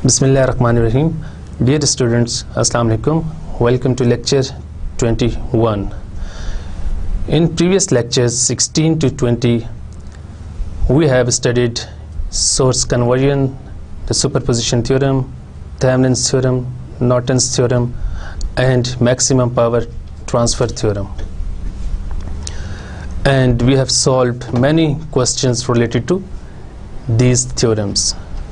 Bismillahirrahmanirrahim. Dear students, Assalamu alaikum. Welcome to lecture 21. In previous lectures 16 to 20, we have studied source conversion, the superposition theorem, Thevenin's theorem, Norton's theorem, and maximum power transfer theorem. And we have solved many questions related to these theorems.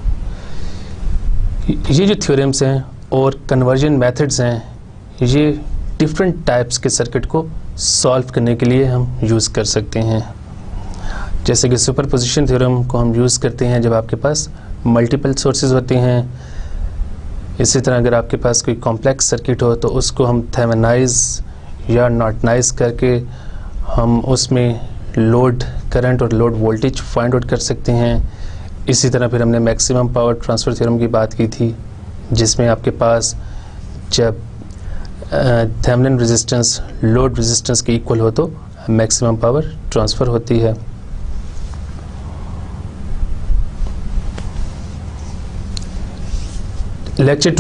ये जो theorems हैं और conversion methods हैं, ये different types के circuit को solve करने के लिए हम यूज़ कर सकते हैं। जैसे कि सुपरपोजिशन थ्योरम को हम यूज़ करते हैं जब आपके पास मल्टीपल सोर्सेज होते हैं। इसी तरह अगर आपके पास कोई कॉम्प्लेक्स सर्किट हो तो उसको हम थेवेनाइज या नॉर्टनाइज करके हम उसमें लोड करंट और लोड वोल्टेज फाइंड आउट कर सकते हैं। इसी तरह फिर हमने मैक्सिमम पावर ट्रांसफ़र थ्योरम की बात की थी, जिसमें आपके पास जब थेवेनिन रेजिस्टेंस लोड रेजिस्टेंस के इक्वल हो तो मैक्सिमम पावर ट्रांसफ़र होती है। लेक्चर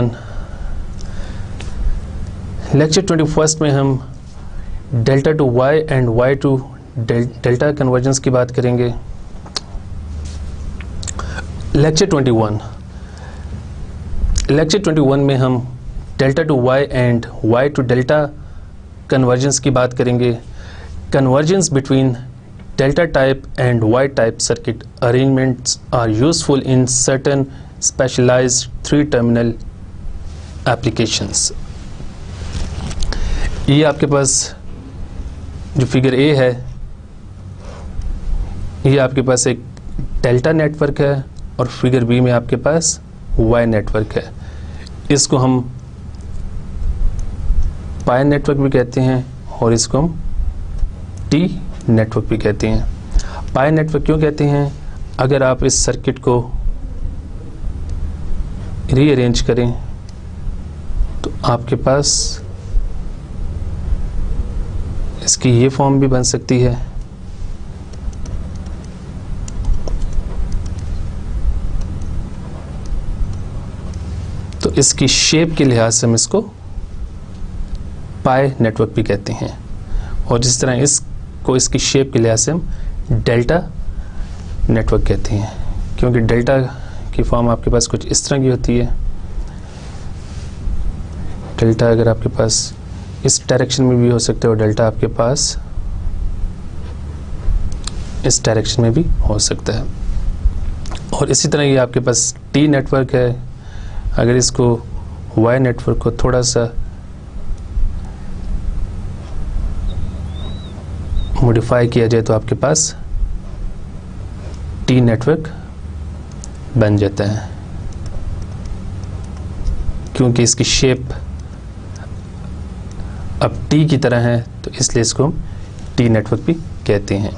21 में हम delta to Y and Y to delta convergence की बात करेंगे। लेक्चर 21 में हम delta to Y and Y to delta convergence की बात करेंगे। Convergence between delta type and Y type circuit arrangements are useful in certain specialised 3 terminal applications. ये आपके पास जो फिगर ए है, ये आपके पास एक डेल्टा नेटवर्क है और फिगर बी में आपके पास वाई नेटवर्क है। इसको हम पाई नेटवर्क भी कहते हैं और इसको हम टी नेटवर्क भी कहते हैं। पाई नेटवर्क क्यों कहते हैं? अगर आप इस सर्किट को रीअरेंज करें तो आपके पास इसकी ये फॉर्म भी बन सकती है। तो इसकी शेप के लिहाज से हम इसको पाई नेटवर्क भी कहते हैं, और जिस तरह इसको इसकी शेप के लिहाज से हम डेल्टा नेटवर्क कहते हैं, क्योंकि डेल्टा की फॉर्म आपके पास कुछ इस तरह की होती है। डेल्टा अगर आपके पास इस डायरेक्शन में भी हो सकता है और डेल्टा आपके पास इस डायरेक्शन में भी हो सकता है। और इसी तरह ये आपके पास टी नेटवर्क है। अगर इसको वाई नेटवर्क को थोड़ा सा मॉडिफाई किया जाए तो आपके पास टी नेटवर्क बन जाता है, क्योंकि इसकी शेप अब टी की तरह है, तो इसलिए इसको हम टी नेटवर्क भी कहते हैं।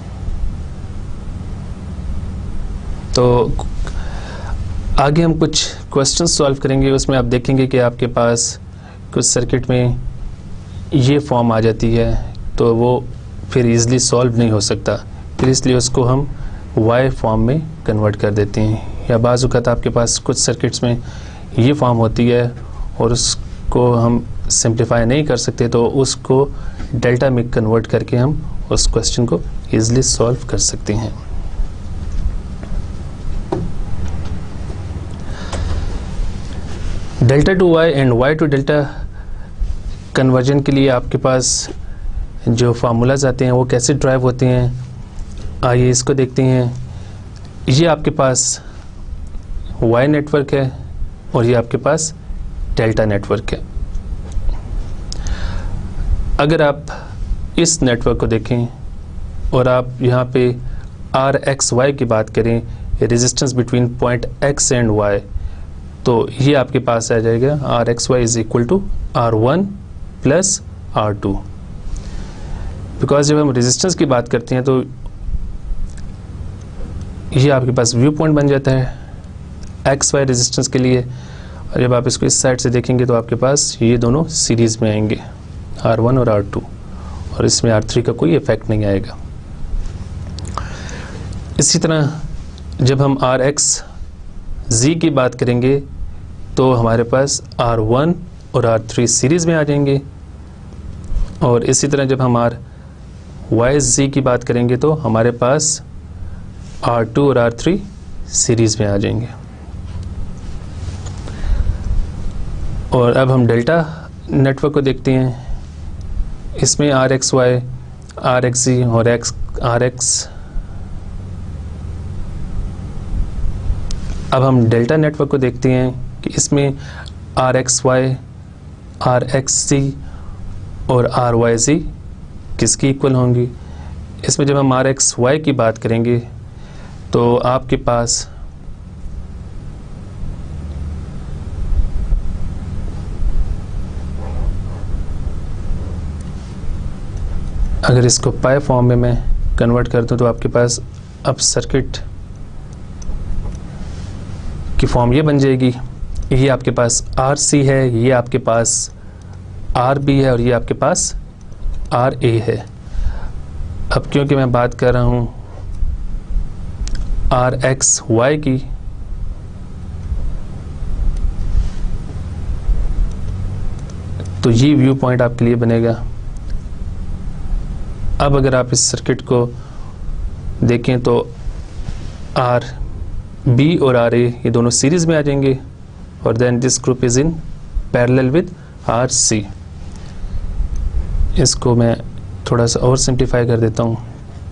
तो आगे हम कुछ क्वेश्चन सॉल्व करेंगे। उसमें आप देखेंगे कि आपके पास कुछ सर्किट में ये फॉर्म आ जाती है, तो वो फिर इजीली सॉल्व नहीं हो सकता, फिर इसलिए उसको हम वाई फॉर्म में कन्वर्ट कर देते हैं। या बाज़ वक़्त आपके पास कुछ सर्किट्स में ये फॉर्म होती है और उसको हम सिंप्लीफाई नहीं कर सकते, तो उसको डेल्टा में कन्वर्ट करके हम उस क्वेश्चन को ईज़िली सॉल्व कर सकते हैं। Delta to Y and Y to delta conversion के लिए आपके पास जो फार्मूलाज आते हैं वो कैसे ड्राइव होते हैं, आइए इसको देखते हैं। ये आपके पास वाई नेटवर्क है और ये आपके पास डेल्टा नेटवर्क है। अगर आप इस नेटवर्क को देखें और आप यहाँ पे आर एक्स वाई की बात करें, resistance between point X and Y, तो ये आपके पास आ जाएगा R X Y is equal to R1 plus R2। Because जब हम रेजिस्टेंस की बात करते हैं तो ये आपके पास व्यू पॉइंट बन जाता है एक्स वाई रेजिस्टेंस के लिए, और जब आप इसको इस साइड से देखेंगे तो आपके पास ये दोनों सीरीज़ में आएंगे, R1 और R2, और इसमें R3 का कोई इफेक्ट नहीं आएगा। इसी तरह जब हम RX Z की बात करेंगे तो हमारे पास R1 और R3 सीरीज़ में आ जाएंगे, और इसी तरह जब हम YZ की बात करेंगे तो हमारे पास R2 और R3 सीरीज़ में आ जाएंगे। और अब हम डेल्टा नेटवर्क को देखते हैं। इसमें RXY, RXZ और RX। अब हम डेल्टा नेटवर्क को देखते हैं कि इसमें RXY, RXZ और RYZ किसकी इक्वल होंगी। इसमें जब हम RXY की बात करेंगे तो आपके पास अगर इसको पाई फॉर्म में मैं कन्वर्ट कर दूं तो आपके पास अब सर्किट की फॉर्म ये बन जाएगी। ये आपके पास RC है, ये आपके पास RB है और ये आपके पास RA है। अब क्योंकि मैं बात कर रहा हूँ RXY की, तो ये व्यू पॉइंट आपके लिए बनेगा। अब अगर आप इस सर्किट को देखें तो RB और RA ये दोनों सीरीज में आ जाएंगे, और then this group is in parallel with RC। इसको मैं थोड़ा सा और सिंप्लीफाई कर देता हूँ।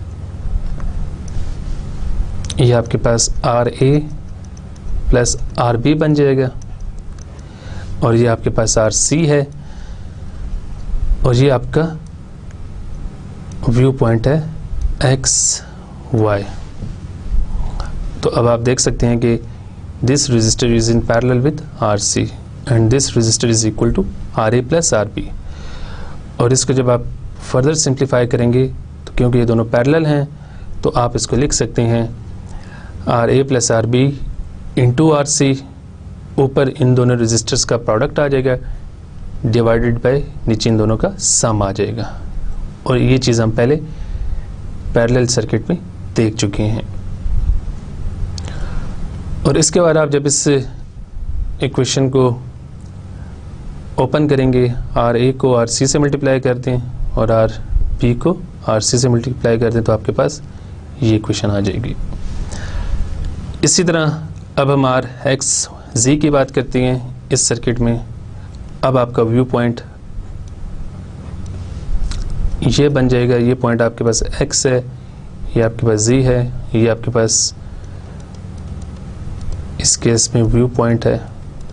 ये आपके पास RA प्लस RB बन जाएगा, और ये आपके पास RC है, और ये आपका व्यू पॉइंट है XY। तो अब आप देख सकते हैं कि this resistor is in parallel with RC and this resistor is equal to RA plus RB। और इसको जब आप फर्दर सिंप्लीफाई करेंगे तो क्योंकि ये दोनों पैरेलल हैं तो आप इसको लिख सकते हैं RA plus RB into RC, ऊपर इन दोनों रजिस्टर्स का प्रोडक्ट आ जाएगा, डिवाइडेड बाय नीचे इन दोनों का सम आ जाएगा। और ये चीज़ हम पहले पैरेलल सर्किट में देख चुके हैं। और इसके बाद आप जब इस इक्वेशन को ओपन करेंगे, RA को RC से मल्टीप्लाई कर दें और RB को RC से मल्टीप्लाई कर दें तो आपके पास ये इक्वेशन आ जाएगी। इसी तरह अब हम RXZ की बात करते हैं इस सर्किट में। अब आपका व्यू पॉइंट ये बन जाएगा। ये पॉइंट आपके पास X है, ये आपके पास Z है, ये आपके पास इस केस में व्यू पॉइंट है।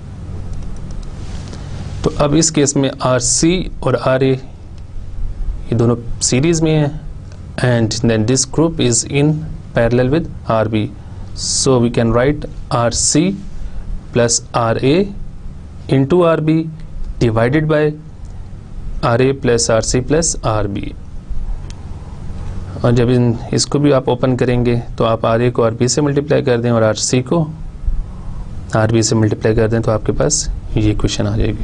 तो अब इस केस में RC और RA ये दोनों सीरीज में है, and then this group is in parallel with RB, so we can write RC plus RA into RB divided by RA plus RC plus RB। और जब इसको भी आप ओपन करेंगे तो आप RA को RB से मल्टीप्लाई कर दें और RC को RB से मल्टीप्लाई कर दें तो आपके पास ये इक्वेशन आ जाएगी।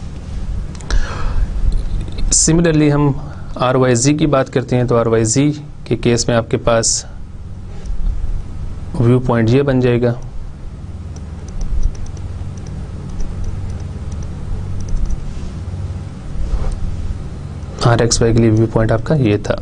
सिमिलरली हम RYZ की बात करते हैं तो RYZ के केस में आपके पास व्यू पॉइंट ये बन जाएगा। RXY के लिए व्यू पॉइंट आपका ये था।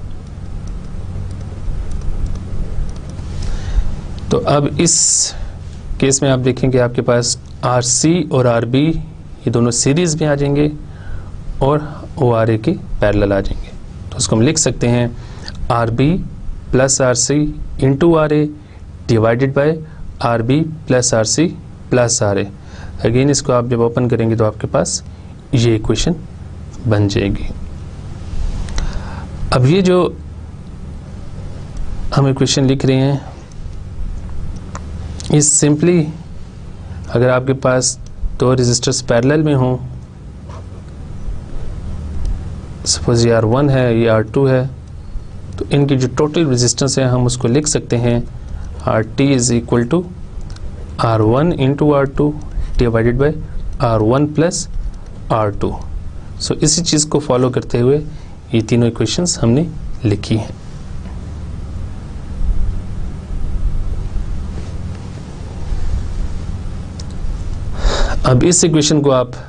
तो अब इस केस में आप देखेंगे आपके पास RC और RB ये दोनों सीरीज में आ जाएंगे और ORA के पैरेलल आ जाएंगे। तो उसको हम लिख सकते हैं RB plus RC into RA divided by RB plus RC plus RA। Again इसको आप जब ओपन करेंगे तो आपके पास ये इक्वेशन बन जाएगी। अब ये जो हम इक्वेशन लिख रहे हैं इस सिंपली, अगर आपके पास दो रेजिस्टर्स पैरेलल में हों, सपोज ये R1 है, ये R2 है, तो इनकी जो टोटल रेजिस्टेंस है हम उसको लिख सकते हैं RT is equal to R1 into R2 divided by R1 plus R2। So इसी चीज़ को फॉलो करते हुए ये तीनों इक्वेशंस हमने लिखी हैं। अब इस इक्वेशन को आप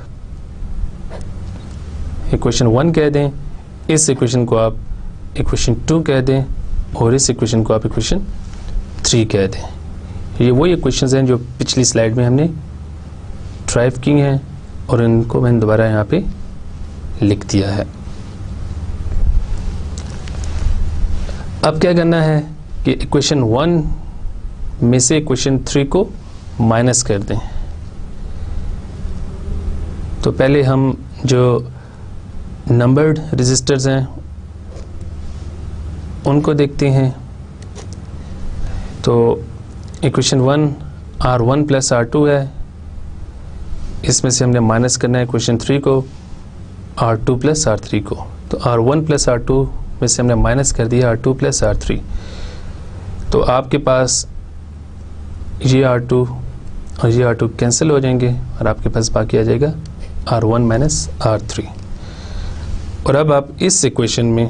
इक्वेशन 1 कह दें, इस इक्वेशन को आप इक्वेशन 2 कह दें और इस इक्वेशन को आप इक्वेशन 3 कह दें। ये वही इक्वेशंस हैं जो पिछली स्लाइड में हमने ड्राइव की हैं और इनको मैंने दोबारा यहाँ पे लिख दिया है। अब क्या करना है कि इक्वेशन 1 में से इक्वेशन 3 को माइनस कर दें। तो पहले हम जो नंबर्ड रजिस्टर्स हैं उनको देखते हैं। तो इक्वेशन 1 R1 प्लस R2 है, इसमें से हमने माइनस करना है इक्वेशन 3 को R2 प्लस R3 को। तो R1 प्लस R2 में से हमने माइनस कर दिया R2 प्लस R3। तो आपके पास ये R2 और ये R2 कैंसिल हो जाएंगे और आपके पास बाकी आ जाएगा R1 माइनस R3। और अब आप इस इक्वेशन में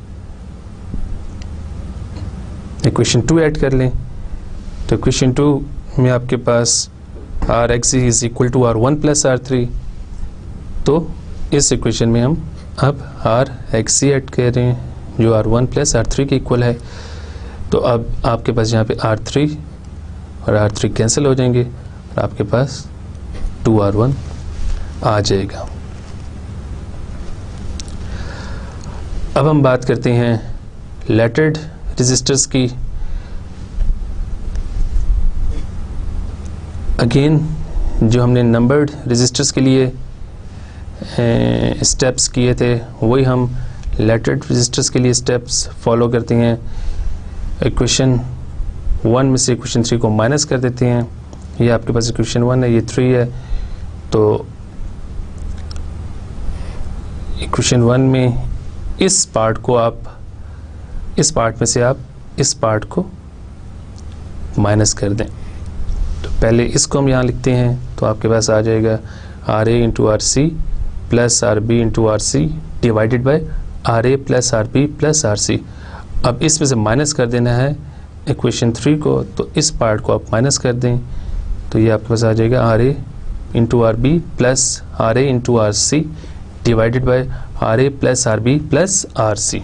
इक्वेशन 2 ऐड कर लें। तो इक्वेशन 2 में आपके पास Rx is equal to R1 plus R3। तो इस इक्वेशन में हम अब Rx ऐड कर रहे हैं जो R1 प्लस R3 के इक्वल है। तो अब आपके पास यहाँ पे R3 और R3 कैंसिल हो जाएंगे और आपके पास 2R1 आ जाएगा। अब हम बात करते हैं लैटर्ड रजिस्टर्स की। अगेन जो हमने नंबर्ड रजिस्टर्स के लिए स्टेप्स किए थे वही हम लैटर्ड रजिस्टर्स के लिए स्टेप्स फॉलो करते हैं। इक्वेशन 1 में से इक्वेशन 3 को माइनस कर देते हैं। ये आपके पास इक्वेशन 1 है, ये 3 है। तो इक्वेशन 1 में इस पार्ट को आप इस पार्ट में से आप इस पार्ट को माइनस कर दें। तो पहले इसको हम यहाँ लिखते हैं। तो आपके पास आ जाएगा RA into RC plus RB into RC divided by RA plus RB plus RC। अब इसमें से माइनस कर देना है इक्वेशन 3 को, तो इस पार्ट को आप माइनस कर दें। तो ये आपके पास आ जाएगा RA into RB plus RA into RC divided by RA plus RB plus RC।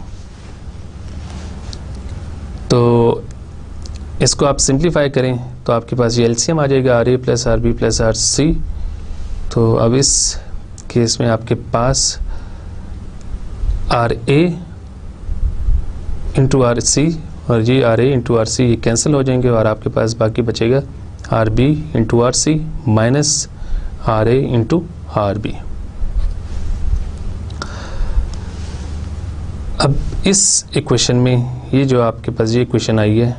तो इसको आप सिंप्लीफाई करें तो आपके पास ये एलसीएम आ जाएगा RA plus RB plus RC। तो अब इस केस में आपके पास RA इंटू RC और ये RA इंटू RC ये कैंसिल हो जाएंगे और आपके पास बाकी बचेगा RB into RC minus RA into RB। अब इस इक्वेशन में ये जो आपके पास ये इक्वेशन आई है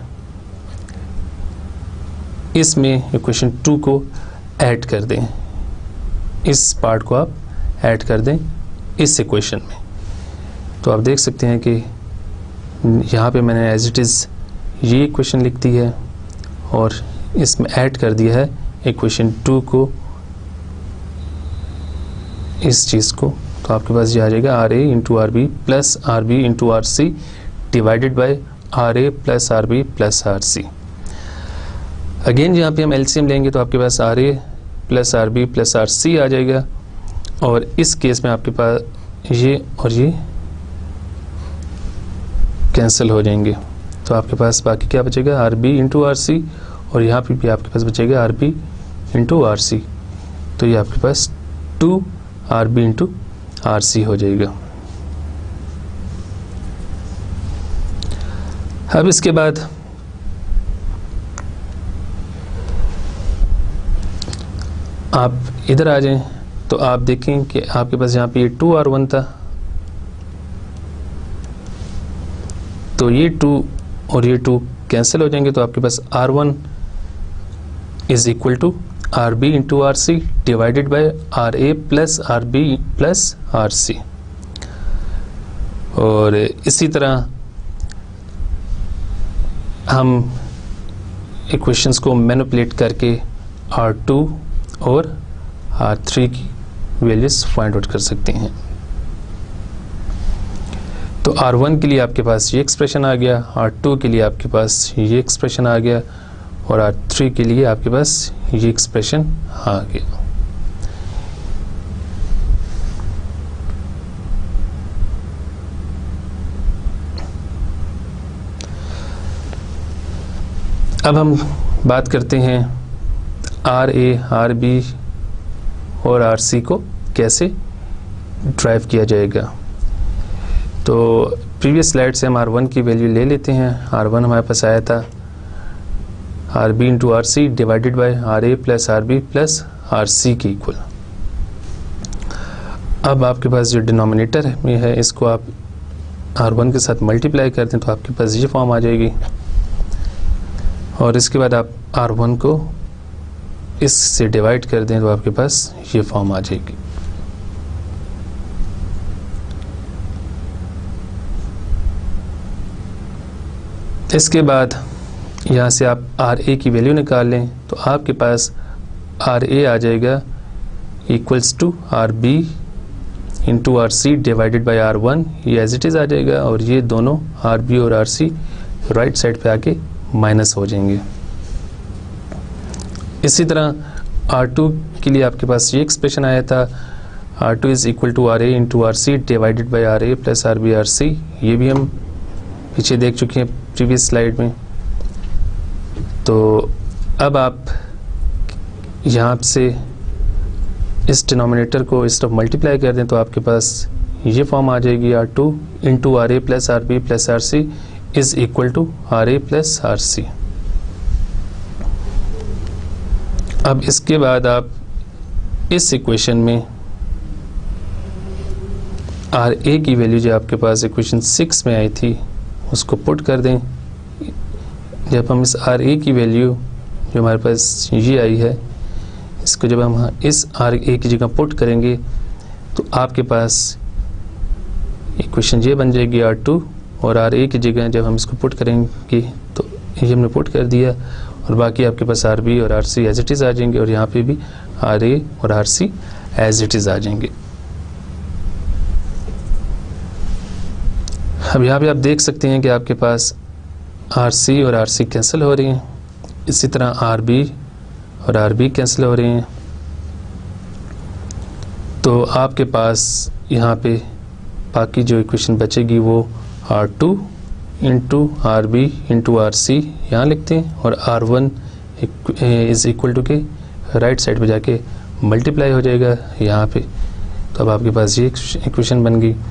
इसमें इक्वेशन 2 को ऐड कर दें। इस पार्ट को आप ऐड कर दें इस इक्वेशन में। तो आप देख सकते हैं कि यहाँ पे मैंने एज इट इज़ ये इक्वेशन लिख दी है और इसमें ऐड कर दिया है इक्वेशन 2 को, इस चीज़ को। तो आपके पास ये आ जाएगा RA into RB plus RB into RC divided by RA plus RB plus RC। Again यहाँ पे हम एलसीएम लेंगे तो आपके पास RA plus RB plus RC आ जाएगा और इस केस में आपके पास ये और ये कैंसिल हो जाएंगे। तो आपके पास बाकी क्या बचेगा RB इंटू RC और यहाँ पे भी आपके पास बचेगा RB इंटू RC। तो ये आपके पास 2 RB इंटू RC हो जाएगा। अब इसके बाद आप इधर आ जाएं तो आप देखें कि आपके पास यहाँ पे ये 2R1 था, तो ये 2 और ये 2 कैंसिल हो जाएंगे। तो आपके पास R1 is equal to RB into RC divided by RA plus RB plus RC। और इसी तरह हम इक्वेशंस को मैनिपुलेट करके R2 और R3 की वैल्यूज फाइंड आउट कर सकते हैं। तो R1 के लिए आपके पास ये एक्सप्रेशन आ गया, R2 के लिए आपके पास ये एक्सप्रेशन आ गया और R3 के लिए आपके पास ये एक्सप्रेशन आ गया। अब हम बात करते हैं आर ए, आर बी और आर सी को कैसे ड्राइव किया जाएगा। तो प्रीवियस स्लाइड से हम R1 की वैल्यू ले लेते हैं। R1 हमारे पास आया था R B into R C divided by R A plus R B plus R C के इक्वल। अब आपके पास जो डिनोमिनेटर में है इसको आप R1 के साथ मल्टीप्लाई कर दें तो आपके पास ये फॉर्म आ जाएगी, और इसके बाद आप R1 को इससे डिवाइड कर दें तो आपके पास ये फॉर्म आ जाएगी। इसके बाद यहाँ से आप आर ए की वैल्यू निकाल लें तो आपके पास आर ए आ जाएगा equals to R B into R C divided by R1, ये एज इट इज़ आ जाएगा, और ये दोनों आर बी और आर सी राइट साइड पे आके माइनस हो जाएंगे। इसी तरह R2 के लिए आपके पास ये एक्सप्रेशन आया था R2 is equal to R A into R C divided by R A plus R B R C, ये भी हम पीछे देख चुके हैं प्रीवियस स्लाइड में। तो अब आप यहाँ से इस डिनोमिनेटर को इस तरफ मल्टीप्लाई कर दें तो आपके पास ये फॉर्म आ जाएगी R2 into R A plus R B plus R C is equal to R A plus R C. अब इसके बाद आप इस इक्वेशन में आर ए की वैल्यू जो आपके पास इक्वेशन 6 में आई थी उसको पुट कर दें। जब हम इस आर ए की वैल्यू जो हमारे पास ये आई है इसको जब हम इस आर ए की जगह पुट करेंगे तो आपके पास इक्वेशन ये बन जाएगी R2, और आर ए की जगह जब हम इसको पुट करेंगे तो ये हमने पुट कर दिया, और बाकी आपके पास आर बी और R C as it is आ जाएंगे, और यहाँ पे भी आर ए और R C as it is आ जाएंगे। अब यहाँ पे आप देख सकते हैं कि आपके पास आर सी और आर सी कैंसिल हो रही हैं, इसी तरह आर बी और आर बी कैंसिल हो रही हैं। तो आपके पास यहाँ पे बाकी जो इक्वेशन बचेगी वो R2 into R B into R C यहाँ लिखते हैं, और R1 इज़ इक्वल टू के राइट साइड पे जाके मल्टीप्लाई हो जाएगा यहाँ पे। तो अब आपके पास ये इक्वेशन बन गई,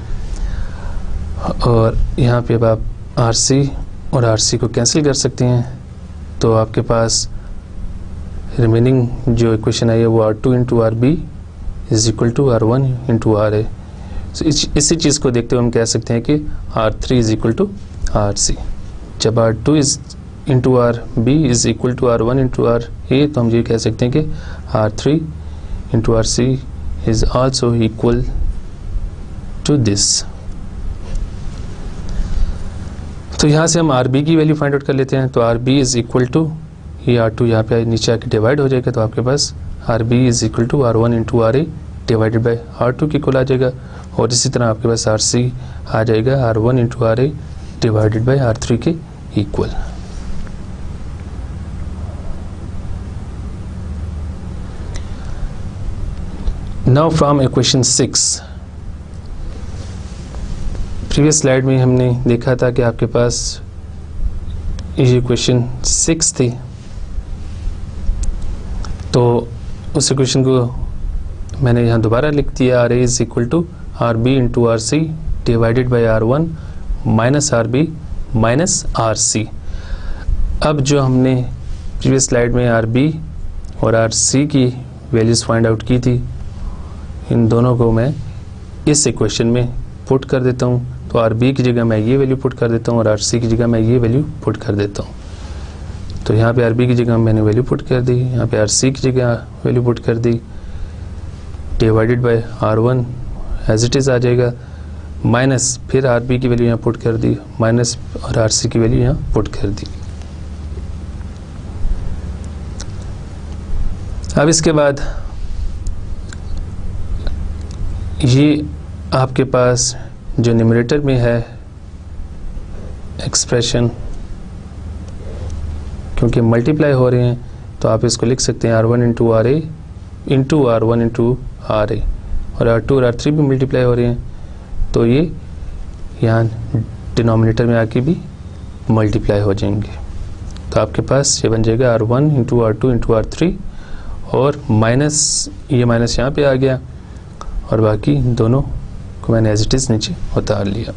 और यहाँ पे अब आप आर सी और आर सी को कैंसिल कर सकते हैं। तो आपके पास रिमेनिंग जो इक्वेशन आई है वो R2 into R B is equal to R1 into R A. इसी चीज़ को देखते हुए हम कह सकते हैं कि R3 is equal to R C. जब R2 is into R B is equal to R1 into R A तो हम ये कह सकते हैं कि R3 into R C is also equal to this. तो यहाँ से हम आर बी की वैल्यू फाइंड आउट कर लेते हैं। तो R B is equal to ये R2 यहाँ पे नीचे आके डिवाइड हो जाएगा, तो आपके पास R B is equal to R1 into R A divided by R2 की इक्वल आ जाएगा, और इसी तरह आपके पास आर सी आ जाएगा R1 into R A divided by R3 के equal. Now from equation 6, previous slide में हमने देखा था कि आपके पास ये इक्वेशन 6 थी, तो उस इक्वेशन को मैंने यहाँ दोबारा लिख दिया R A is equal to R B into R C divided by R1 minus R B minus R C. अब जो हमने प्रीवियस स्लाइड में आर बी और आर सी की वैल्यूज़ फाइंड आउट की थी, इन दोनों को मैं इस इक्वेशन में पुट कर देता हूँ। तो आर बी की जगह मैं ये वैल्यू पुट कर देता हूँ और आर सी की जगह मैं ये वैल्यू पुट कर देता हूँ। तो यहाँ पे आर बी की जगह मैंने वैल्यू पुट कर दी, यहाँ पे आर सी की जगह वैल्यू पुट कर दी, divided by R1 as it is आ जाएगा, माइनस फिर आर बी की वैल्यू यहाँ पुट कर दी, माइनस और आर सी की वैल्यू यहाँ पुट कर दी। अब इसके बाद ये आपके पास जो न्यूमरेटर में है एक्सप्रेशन, क्योंकि मल्टीप्लाई हो रहे हैं तो आप इसको लिख सकते हैं R1 into R A into R1 into R A, और R2 और R3 भी मल्टीप्लाई हो रहे हैं तो ये यहाँ डिनोमिनेटर में आके भी मल्टीप्लाई हो जाएंगे। तो आपके पास ये बन जाएगा R1 into R2 into R3 और माइनस, ये माइनस यहाँ पे आ गया और बाकी दोनों को मैंने एज इट इज़ नीचे उतार लिया।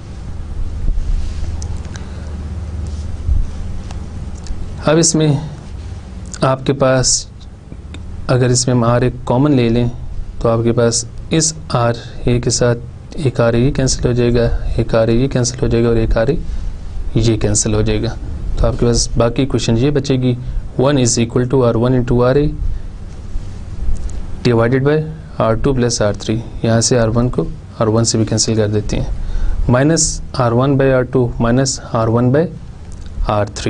अब इसमें आपके पास अगर इसमें हम R एक कॉमन ले लें तो आपके पास इस RA के साथ एक RA ये कैंसिल हो जाएगा, एक RA ये कैंसिल हो जाएगा और एक RA ये कैंसिल हो जाएगा। तो आपके पास बाकी इक्वेशन ये बचेगी 1 is equal to R1 into RA divided by R2 plus R3। यहाँ से R1 को R1 से भी कैंसिल कर देते हैं, minus R1 bye R2 minus R1 bye R3।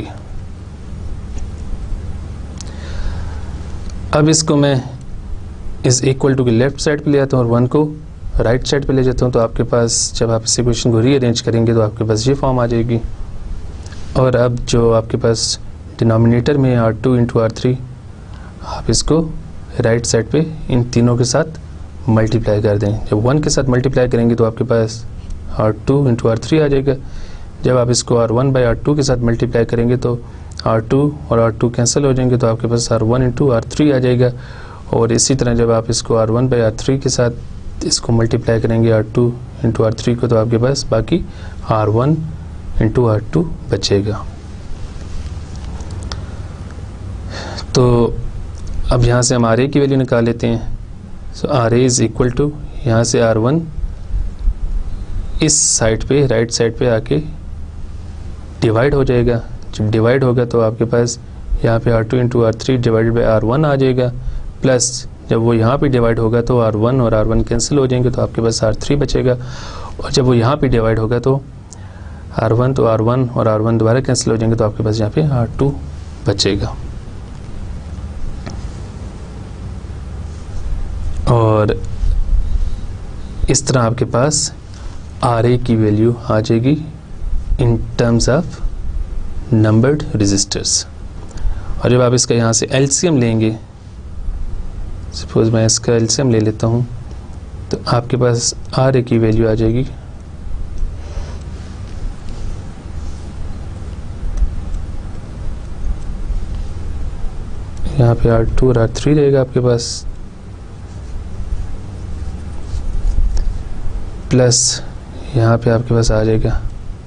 अब इसको मैं इस इक्वल टू की लेफ्ट साइड पे ले आता हूँ और 1 को राइट साइड पे ले जाता हूँ। तो आपके पास जब आप इस इक्वेशन को रीअरेंज करेंगे तो आपके पास ये फॉर्म आ जाएगी। और अब जो आपके पास डिनोमिनेटर में R2 इंटू R3, आप इसको राइट साइड पे इन तीनों के साथ मल्टीप्लाई कर दें। जब 1 के साथ मल्टीप्लाई करेंगे तो आपके पास R2 इंटू R3 आ जाएगा। जब आप इसको R1 बाई R2 के साथ मल्टीप्लाई करेंगे तो R2 और R2 कैंसिल हो जाएंगे, तो आपके पास R1 इंटू R3 आ जाएगा। और इसी तरह जब आप इसको R1 बाई R3 के साथ इसको मल्टीप्लाई करेंगे R2 इंटू R3 को, तो आपके पास बाकी R1 इंटू R2 बचेगा। तो अब यहाँ से हम RA की वैल्यू निकाल लेते हैं। So RA is equal to, यहाँ से R1 इस साइड पे राइट साइड पे आके डिवाइड हो जाएगा। जब डिवाइड होगा तो आपके पास यहाँ पे R2 into R3 divided by R1 आ जाएगा, प्लस जब वो यहाँ पे डिवाइड होगा तो R1 और R1 कैंसिल हो जाएंगे, तो आपके पास R3 बचेगा। और जब वो यहाँ पे डिवाइड होगा तो R1 तो R1 और R1 दोबारा कैंसिल हो जाएंगे, तो आपके पास यहाँ पे R2 बचेगा। और इस तरह आपके पास RA की वैल्यू आ जाएगी in terms of numbered resistors. और जब आप इसका यहाँ से LCM लेंगे, सपोज मैं इसका LCM ले लेता हूँ, तो आपके पास RA की वैल्यू आ जाएगी यहाँ पे R2 और R3 रहेगा आपके पास, प्लस यहाँ पे आपके पास आ जाएगा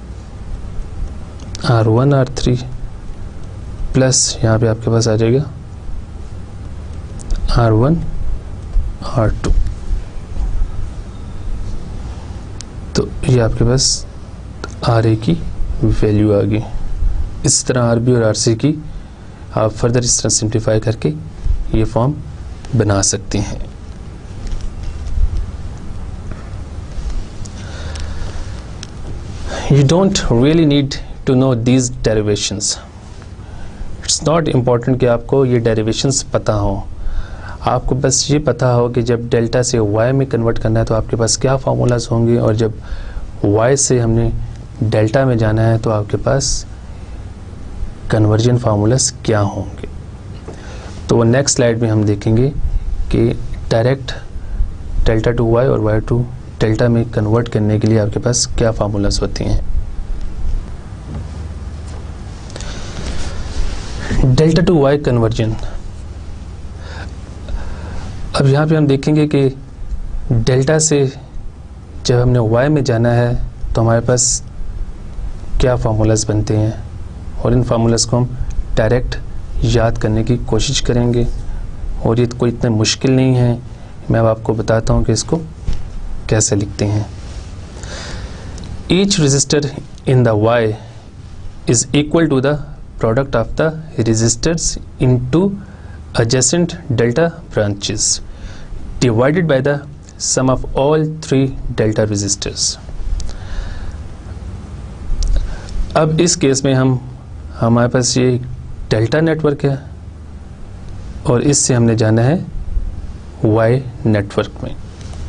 R1 R3, प्लस यहाँ पे आपके पास आ जाएगा R1 R2। तो ये आपके पास RA की वैल्यू आ गई। इस तरह RB और RC की आप फर्दर इस तरह सिंप्लीफाई करके ये फॉर्म बना सकते हैं। You don't really need to know these derivations. It's not important कि आपको ये derivations पता हो। आपको बस ये पता हो कि जब डेल्टा से y में कन्वर्ट करना है तो आपके पास क्या फार्मूलाज होंगे, और जब y से हमने डेल्टा में जाना है तो आपके पास कन्वर्जन फार्मूलाज क्या होंगे। तो वो नेक्स्ट स्लाइड में हम देखेंगे कि डायरेक्ट डेल्टा टू y और y टू डेल्टा में कन्वर्ट करने के लिए आपके पास क्या फार्मूलाज होती हैं। डेल्टा टू y कन्वर्जन, अब यहाँ पे हम देखेंगे कि डेल्टा से जब हमने y में जाना है तो हमारे पास क्या फार्मूलाज बनते हैं, और इन फार्मूलाज को हम डायरेक्ट याद करने की कोशिश करेंगे। और ये कोई इतना मुश्किल नहीं है, मैं अब आपको बताता हूँ कि इसको कैसे लिखते हैं। Each resistor in the Y is equal to the product of the resistors into adjacent delta branches divided by the sum of all three delta resistors। अब इस केस में हमारे पास ये डेल्टा नेटवर्क है और इससे हमने जाना है वाई नेटवर्क में।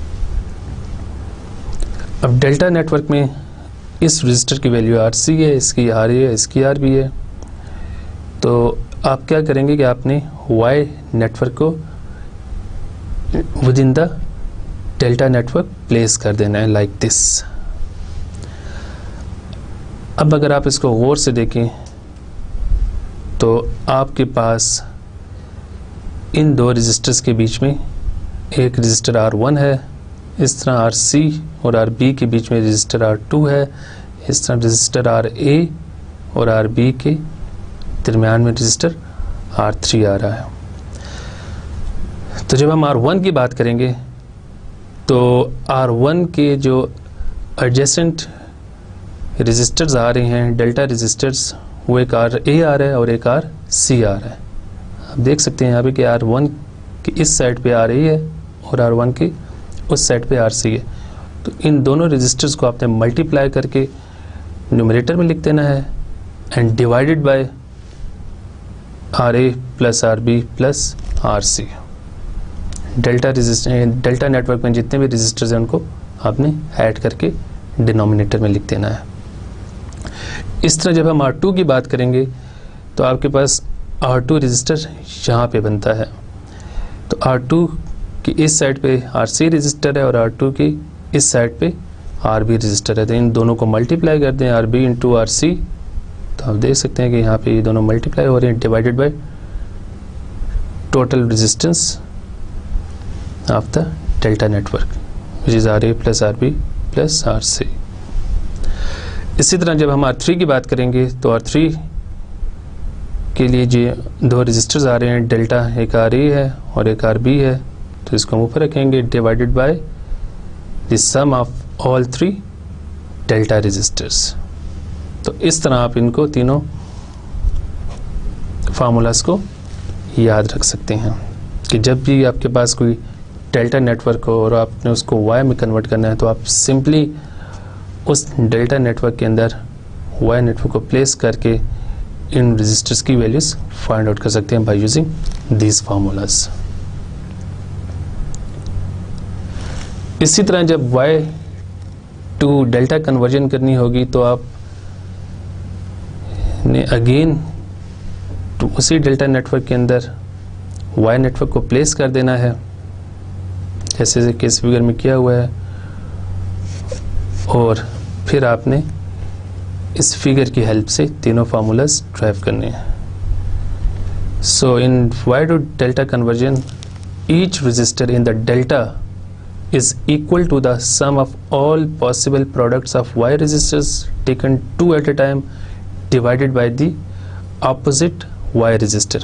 अब डेल्टा नेटवर्क में इस रजिस्टर की वैल्यू RC है, इसकी RA है, इसकी RB है। तो आप क्या करेंगे कि आपने वाई नेटवर्क को with in the delta network place कर देना है लाइक दिस। अब अगर आप इसको गौर से देखें तो आपके पास इन दो रजिस्टर्स के बीच में एक रजिस्टर R1 है, इस तरह RC और RB के बीच में रजिस्टर R2 है, इस तरह रजिस्टर RA और RB के दरमियान में रजिस्टर R3 आ रहा है। तो जब हम R1 की बात करेंगे तो R1 के जो एडजेसेंट रजिस्टर्स आ रहे हैं, डेल्टा रजिस्टर्स, वो एक RA आ रहा है और एक RC आ रहा है। आप देख सकते हैं यहाँ पे कि R1 की इस साइड पे RA है और R1 की उस साइड पे RC है। तो इन दोनों रजिस्टर्स को आपने मल्टीप्लाई करके न्यूमरेटर में लिख देना है and divided by RA plus RB plus RC। Delta network में जितने भी रजिस्टर्स हैं उनको आपने ऐड करके डिनोमिनेटर में लिख देना है। इस तरह जब हम R2 की बात करेंगे तो आपके पास R2 रजिस्टर यहाँ पे बनता है। तो R2 की इस साइड पे RC रजिस्टर है और R2 की इस साइड पे RB रजिस्टर है। तो इन दोनों को मल्टीप्लाई कर दें RB इंटू RC, तो आप देख सकते हैं कि यहाँ पे ये दोनों मल्टीप्लाई हो रहे हैं, divided by total resistance of the delta network which is RA plus RB plus RC। इसी तरह जब हम R3 की बात करेंगे तो R3 के लिए जो दो रजिस्टर्स आ रहे हैं, डेल्टा एक RA है और एक RB है, तो इसको हम ऊपर रखेंगे divided by the sum of all three delta resistors. तो इस तरह आप इनको तीनों फार्मूलास को याद रख सकते हैं कि जब भी आपके पास कोई डेल्टा नेटवर्क हो और आपने उसको वाई में कन्वर्ट करना है तो आप सिंपली उस डेल्टा नेटवर्क के अंदर वाई नेटवर्क को प्लेस करके इन रजिस्टर्स की वैल्यूज फाइंड आउट कर सकते हैं बाय यूजिंग दीज फार्मूलास। इसी तरह जब वाई टू डेल्टा कन्वर्जन करनी होगी तो आप ने अगेन तो उसी डेल्टा नेटवर्क के अंदर वाई नेटवर्क को प्लेस कर देना है जैसे केस फिगर में किया हुआ है, और फिर आपने इस फिगर की हेल्प से तीनों फार्मूलास ड्राइव करने हैं। So in Y to delta conversion each resistor in the delta is equal to the sum of all possible products of Y resistors taken two at a time divided by the opposite Y resistor।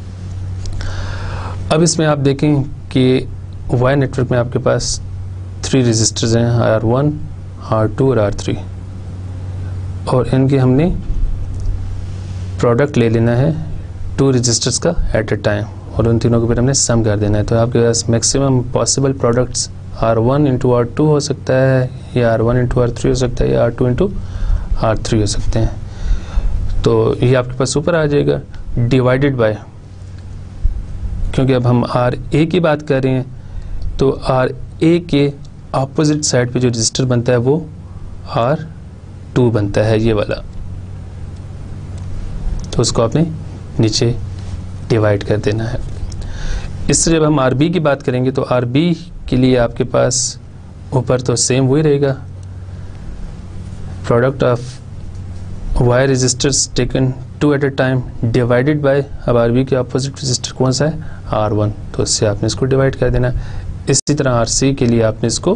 अब इसमें आप देखें कि Y network में आपके पास 3 registers हैं, R1, R2 और R3, और इनके हमने प्रोडक्ट ले लेना है 2 रजिस्टर्स का एट अ टाइम और उन तीनों को फिर हमने सम कर देना है। तो आपके पास maximum possible products R1 into R2 हो सकता है, या R1 इंटू R3 हो सकता है, या R2 इंटू R3 हो सकते हैं। तो ये आपके पास ऊपर आ जाएगा डिवाइडेड बाय, क्योंकि अब हम RA की बात कर रहे हैं तो RA के अपोजिट साइड पे जो रजिस्टर बनता है वो R2 बनता है, ये वाला, तो उसको आपने नीचे डिवाइड कर देना है। इससे जब हम RB की बात करेंगे तो RB के लिए आपके पास ऊपर तो सेम वही रहेगा, product of Y resistors taken 2 at a time divided by, अब RB के अपोजिट रजिस्टर कौन सा है, R1, तो इससे आपने इसको डिवाइड कर देना। इसी तरह RC के लिए आपने इसको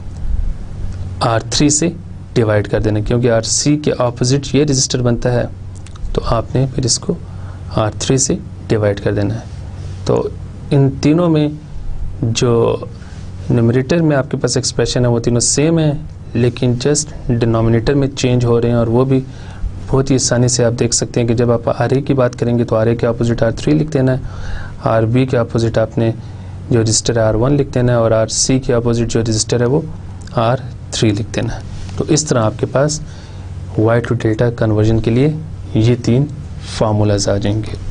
R3 से डिवाइड कर देना, क्योंकि RC के अपोजिट ये रजिस्टर बनता है, तो आपने फिर इसको R3 से डिवाइड कर देना है। तो इन तीनों में जो न्यूमरेटर में आपके पास एक्सप्रेशन है वो तीनों सेम है, लेकिन जस्ट डिनोमिनेटर में चेंज हो रहे हैं, और वो भी बहुत ही आसानी से आप देख सकते हैं कि जब आप RA की बात करेंगे तो RA के अपोजिट R3 लिख देना है, RB के अपोजिट आपने जो रजिस्टर है R1 लिख देना है, और RC के अपोजिट जो रजिस्टर है वो R3 लिख देना है। तो इस तरह आपके पास वाई टू डेल्टा कन्वर्जन के लिए ये 3 फार्मूलाज आ जाएंगे।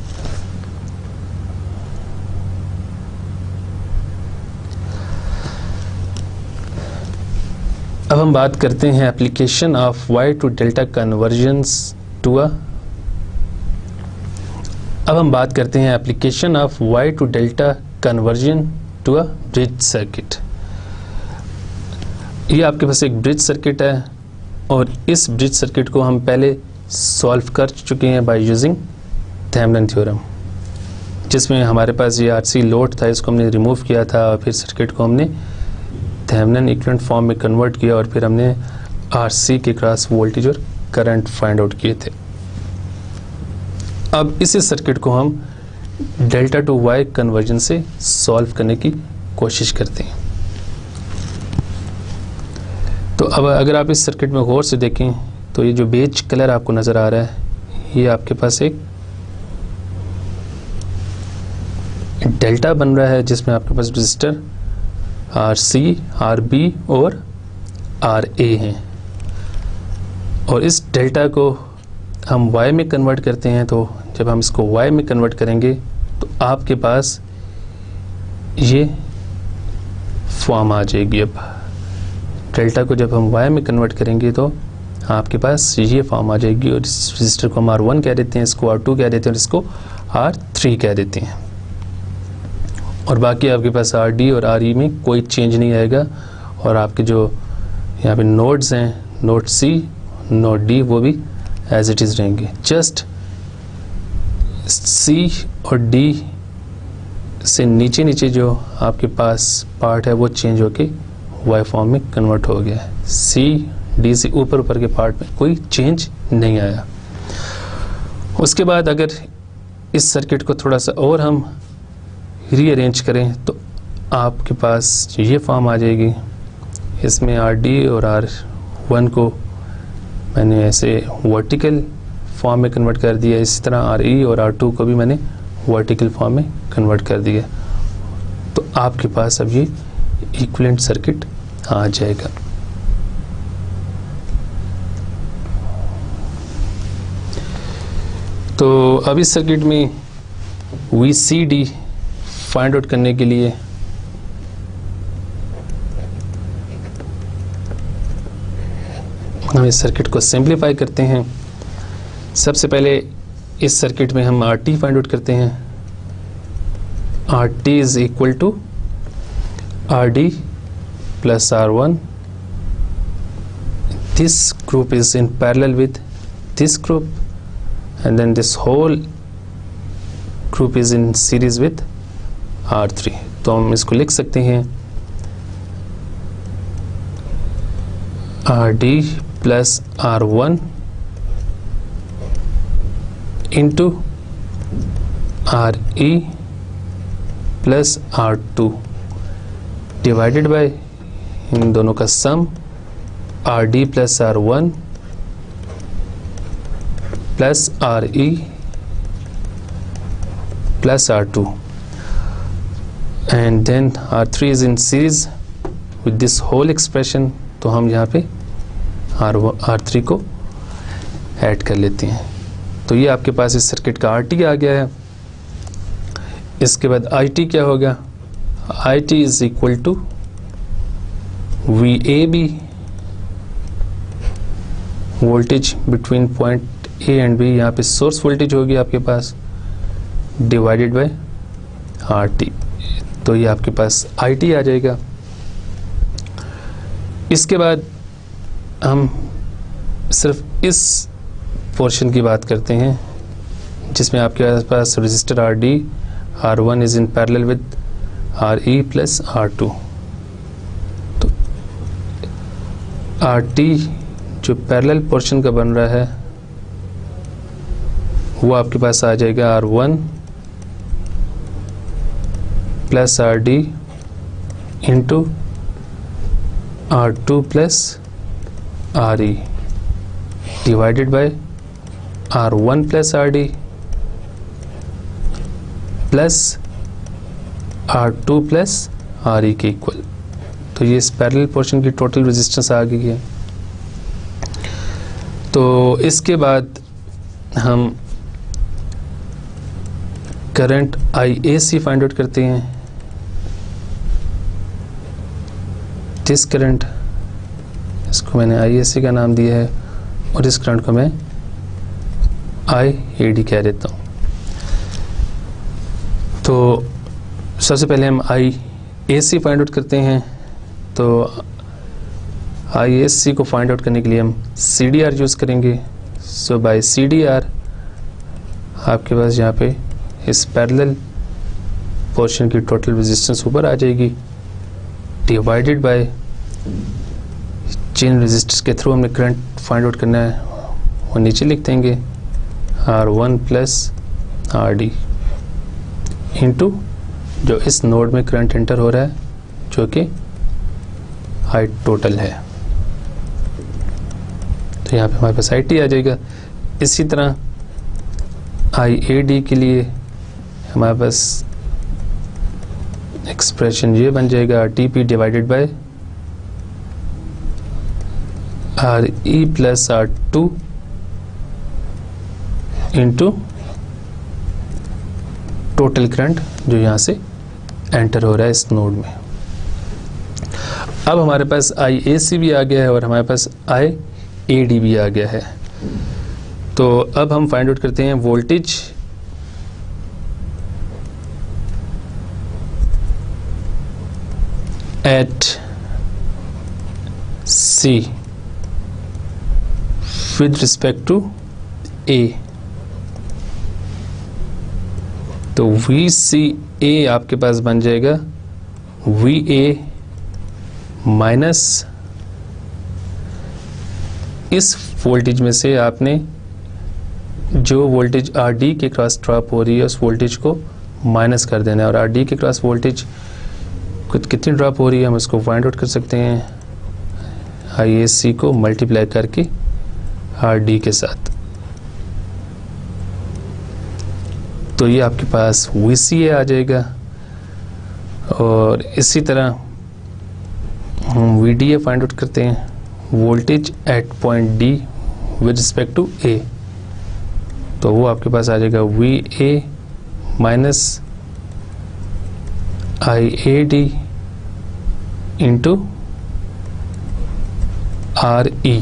अब हम बात करते हैं application of Y to delta conversions to अब हम बात करते हैं application of Y to delta conversion to a bridge circuit. ये आपके पास एक ब्रिज सर्किट है, और इस ब्रिज सर्किट को हम पहले सॉल्व कर चुके हैं बाय यूजिंग थेवेनिन थ्योरम, जिसमें हमारे पास ये आरसी लोड था, इसको हमने रिमूव किया था और फिर सर्किट को हमने थेवेनिन इक्विवेलेंट फॉर्म में कन्वर्ट किया और फिर हमने आरसी के क्रॉस वोल्टेज और करंट फाइंड आउट किए थे। अब इसी सर्किट को हम डेल्टा टू वाई कन्वर्जन से सॉल्व करने की कोशिश करते हैं। तो अब अगर आप इस सर्किट में गौर से देखें तो ये जो बेज कलर आपको नज़र आ रहा है, ये आपके पास एक डेल्टा बन रहा है जिसमें आपके पास रजिस्टर RC, RB और RA हैं, और इस डेल्टा को हम Y में कन्वर्ट करते हैं। तो जब हम इसको Y में कन्वर्ट करेंगे तो आपके पास ये फॉर्म आ जाएगी। अब डेल्टा को जब हम Y में कन्वर्ट करेंगे तो आपके पास ये फॉर्म आ जाएगी, और इस रजिस्टर को हम R1 कह देते हैं, इसको R2 कह देते हैं और इसको R3 कह देते हैं, और बाकी आपके पास RD और RE में कोई चेंज नहीं आएगा। और आपके जो यहाँ पे नोड्स हैं, नोड C, नोड D, वो भी एज इट इज़ रहेंगे। जस्ट C और D से नीचे नीचे जो आपके पास पार्ट है वो चेंज होके Y फॉर्म में कन्वर्ट हो गया है। C, D से ऊपर ऊपर के पार्ट में कोई चेंज नहीं आया। उसके बाद अगर इस सर्किट को थोड़ा सा और हम रीअरेंज करें तो आपके पास ये फॉर्म आ जाएगी। इसमें RD और R1 को मैंने ऐसे वर्टिकल फॉर्म में कन्वर्ट कर दिया, इसी तरह RE और R2 को भी मैंने वर्टिकल फॉर्म में कन्वर्ट कर दिया। तो आपके पास अब ये इक्विवेलेंट सर्किट आ जाएगा। तो अब इस सर्किट में VCD फाइंड आउट करने के लिए हम इस सर्किट को सिंप्लीफाई करते हैं। सबसे पहले इस सर्किट में हम RT फाइंड आउट करते हैं। RT is equal to RD plus R1। This group is in parallel with this group and then this whole group is in series with R3। तो हम इसको लिख सकते हैं RD plus R1 into RE plus R2 divided by इन दोनों का sum RD plus R1 plus RE plus R2 and then R3 is in series with this whole expression. तो हम यहाँ पे R3 को ऐड कर लेते हैं। तो ये आपके पास इस सर्किट का RT आ गया है। इसके बाद IT क्या होगा? IT is equal to VAB, voltage between point A and B, यहाँ पे सोर्स वोल्टेज होगी आपके पास, डिवाइडेड बाय RT। तो ये आपके पास IT आ जाएगा। इसके बाद हम सिर्फ इस पोर्शन की बात करते हैं जिसमें आपके पास resistor RD, R1 is in parallel with RE plus R2। तो RT जो पैरेलल पोर्शन का बन रहा है वो आपके पास आ जाएगा R1 plus RD into R2 plus RE divided by R1 plus RD plus R2 plus RE के इक्वल। तो ये इस पैरेलल पोर्शन की टोटल रेजिस्टेंस आ गई है। तो इसके बाद हम करंट IAC फाइंड आउट करते हैं। दिस करंट, इसको मैंने IAC का नाम दिया है, और इस करंट को मैं IAD कह देता हूँ। तो सबसे पहले हम IAC फाइंड आउट करते हैं। तो IAC को फाइंड आउट करने के लिए हम CDR यूज़ करेंगे। सो बाय CDR आपके पास यहाँ पे इस पैरेलल पोर्शन की टोटल रेजिस्टेंस ऊपर आ जाएगी, डिवाइडेड बाय चेन रेजिस्टर्स के थ्रू हमने करंट फाइंड आउट करना है, वो नीचे लिख देंगे R1 प्लस RD इंटू जो इस नोड में करंट एंटर हो रहा है जो कि I टोटल है, तो यहाँ पे हमारे पास IT आ जाएगा। इसी तरह IAD के लिए हमारे पास एक्सप्रेशन ये बन जाएगा RTP divided by RE plus R2 into total current जो यहाँ से एंटर हो रहा है इस नोड में। अब हमारे पास IAC भी आ गया है और हमारे पास IAD भी आ गया है। तो अब हम फाइंड आउट करते हैं voltage at C with respect to A। तो VCA आपके पास बन जाएगा VA माइनस इस वोल्टेज में से आपने जो वोल्टेज RD के क्रॉस ड्रॉप हो रही है उस वोल्टेज को माइनस कर देना है, और RD के क्रॉस वोल्टेज कितनी ड्रॉप हो रही है हम इसको फाइंड आउट कर सकते हैं IAC को मल्टीप्लाई करके RD के साथ। तो ये आपके पास VCA आ जाएगा, और इसी तरह हम VDA फाइंड आउट करते हैं, voltage at point D with respect to A। तो वो आपके पास आ जाएगा VA minus IAD into RE।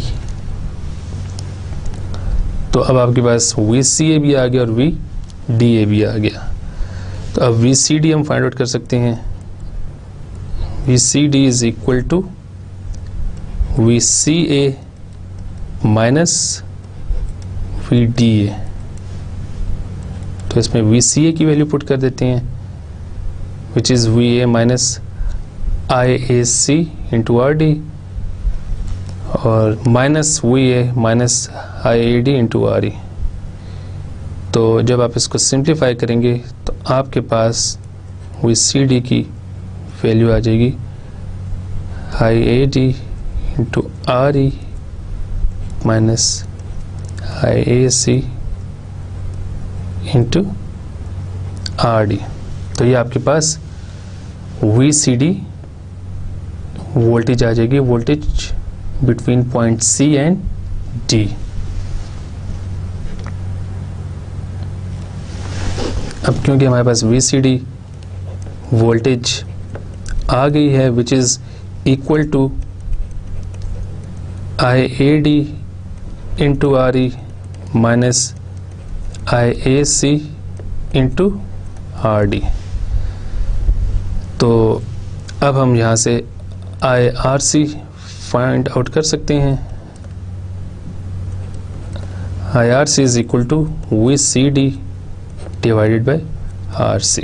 तो अब आपके पास VCA भी आ गया और VDA भी आ गया। तो अब VCD हम फाइंड आउट कर सकते हैं, VCD is equal to VCA minus VDA। तो इसमें VCA की वैल्यू पुट कर देते हैं which is VA minus IAC into RD, और minus VA minus IAD into RE। तो जब आप इसको सिंप्लीफाई करेंगे तो आपके पास VCD की वैल्यू आ जाएगी IAD into RE minus IAC into RD। तो ये आपके पास VCD वोल्टेज आ जाएगी, voltage between point C and D। अब क्योंकि हमारे पास VCD वोल्टेज आ गई है which is equal to IAD into RE minus IAC into RD। तो अब हम यहाँ से IRC फाइंड आउट कर सकते हैं, IRC is equal to VCD divided by RC।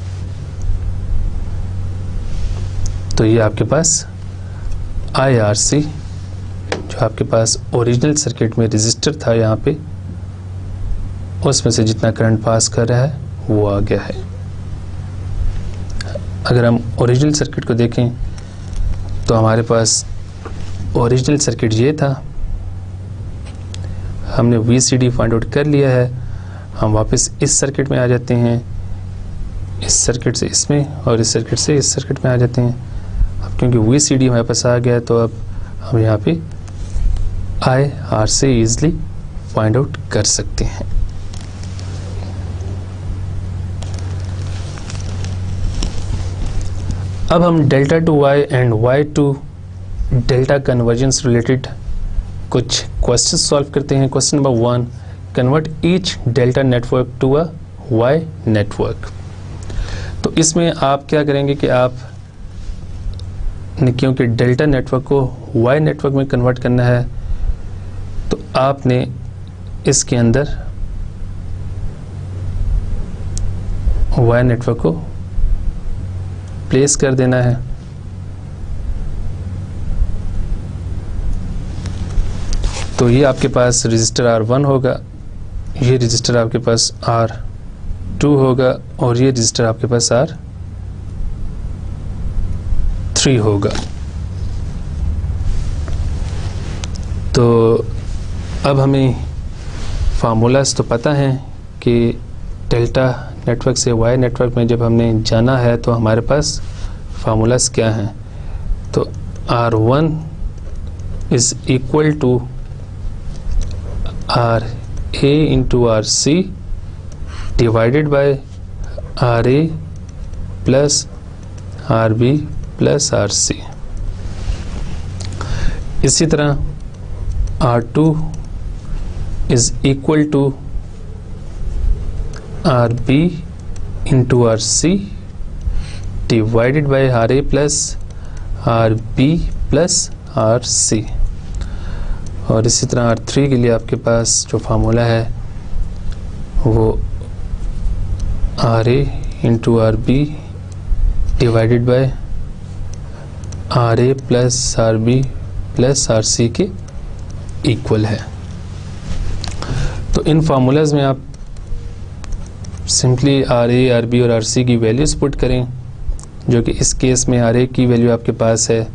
तो ये आपके पास IRC जो आपके पास ओरिजिनल सर्किट में रेजिस्टर था यहाँ पे, उसमें से जितना करंट पास कर रहा है वो आ गया है। अगर हम ओरिजिनल सर्किट को देखें तो हमारे पास ओरिजिनल सर्किट ये था, हमने VCD फाइंड आउट कर लिया है। हम वापस इस सर्किट में आ जाते हैं, इस सर्किट से इसमें और इस सर्किट से इस सर्किट में आ जाते हैं। अब क्योंकि VCD हमारे पास आ गया तो अब हम यहाँ पे IRC ईजिली फाइंड आउट कर सकते हैं। अब हम delta to Y and Y to delta conversions related कुछ क्वेश्चन सॉल्व करते हैं। Question number 1, convert each delta network to a Y network. तो इसमें आप क्या करेंगे कि आप क्योंकि डेल्टा नेटवर्क को वाई नेटवर्क में कन्वर्ट करना है तो आपने इसके अंदर वायर नेटवर्क को प्लेस कर देना है। तो ये आपके पास रजिस्टर R1 होगा, ये रजिस्टर आपके पास R2 होगा और ये रजिस्टर आपके पास R3 होगा। तो अब हमें फार्मूलाज तो पता है कि डेल्टा नेटवर्क से वाई नेटवर्क में जब हमने जाना है तो हमारे पास फार्मूलाज क्या हैं। तो R1 is equal to RA into RC divided by RA plus RB plus RC। इसी तरह R2 is equal to RB into RC divided by RA plus RB plus RC। और इसी तरह R3 के लिए आपके पास जो फार्मूला है वो RA into RB divided by RA plus RB plus RC के इक्वल है। तो इन फार्मूलाज में आप सिंपली RA, RB और RC की वैल्यूज पुट करें, जो कि इस केस में RA की वैल्यू आपके पास है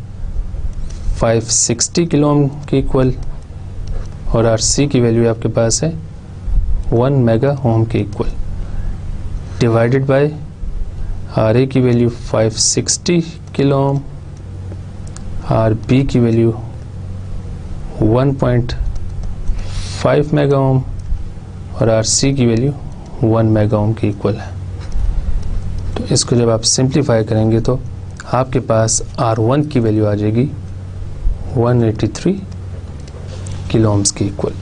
560 किलो ओम के इक्वल और RC की वैल्यू आपके पास है 1 मेगा ओम के इक्वल, डिवाइडेड बाय RA की वैल्यू 560 किलो ओम, RB की वैल्यू 1.5 मेगा ओम और RC की वैल्यू 1 मेगा ओम के इक्वल है। तो इसको जब आप सिंप्लीफाई करेंगे तो आपके पास R1 की वैल्यू आ जाएगी 183 किलो ओम्स के इक्वल।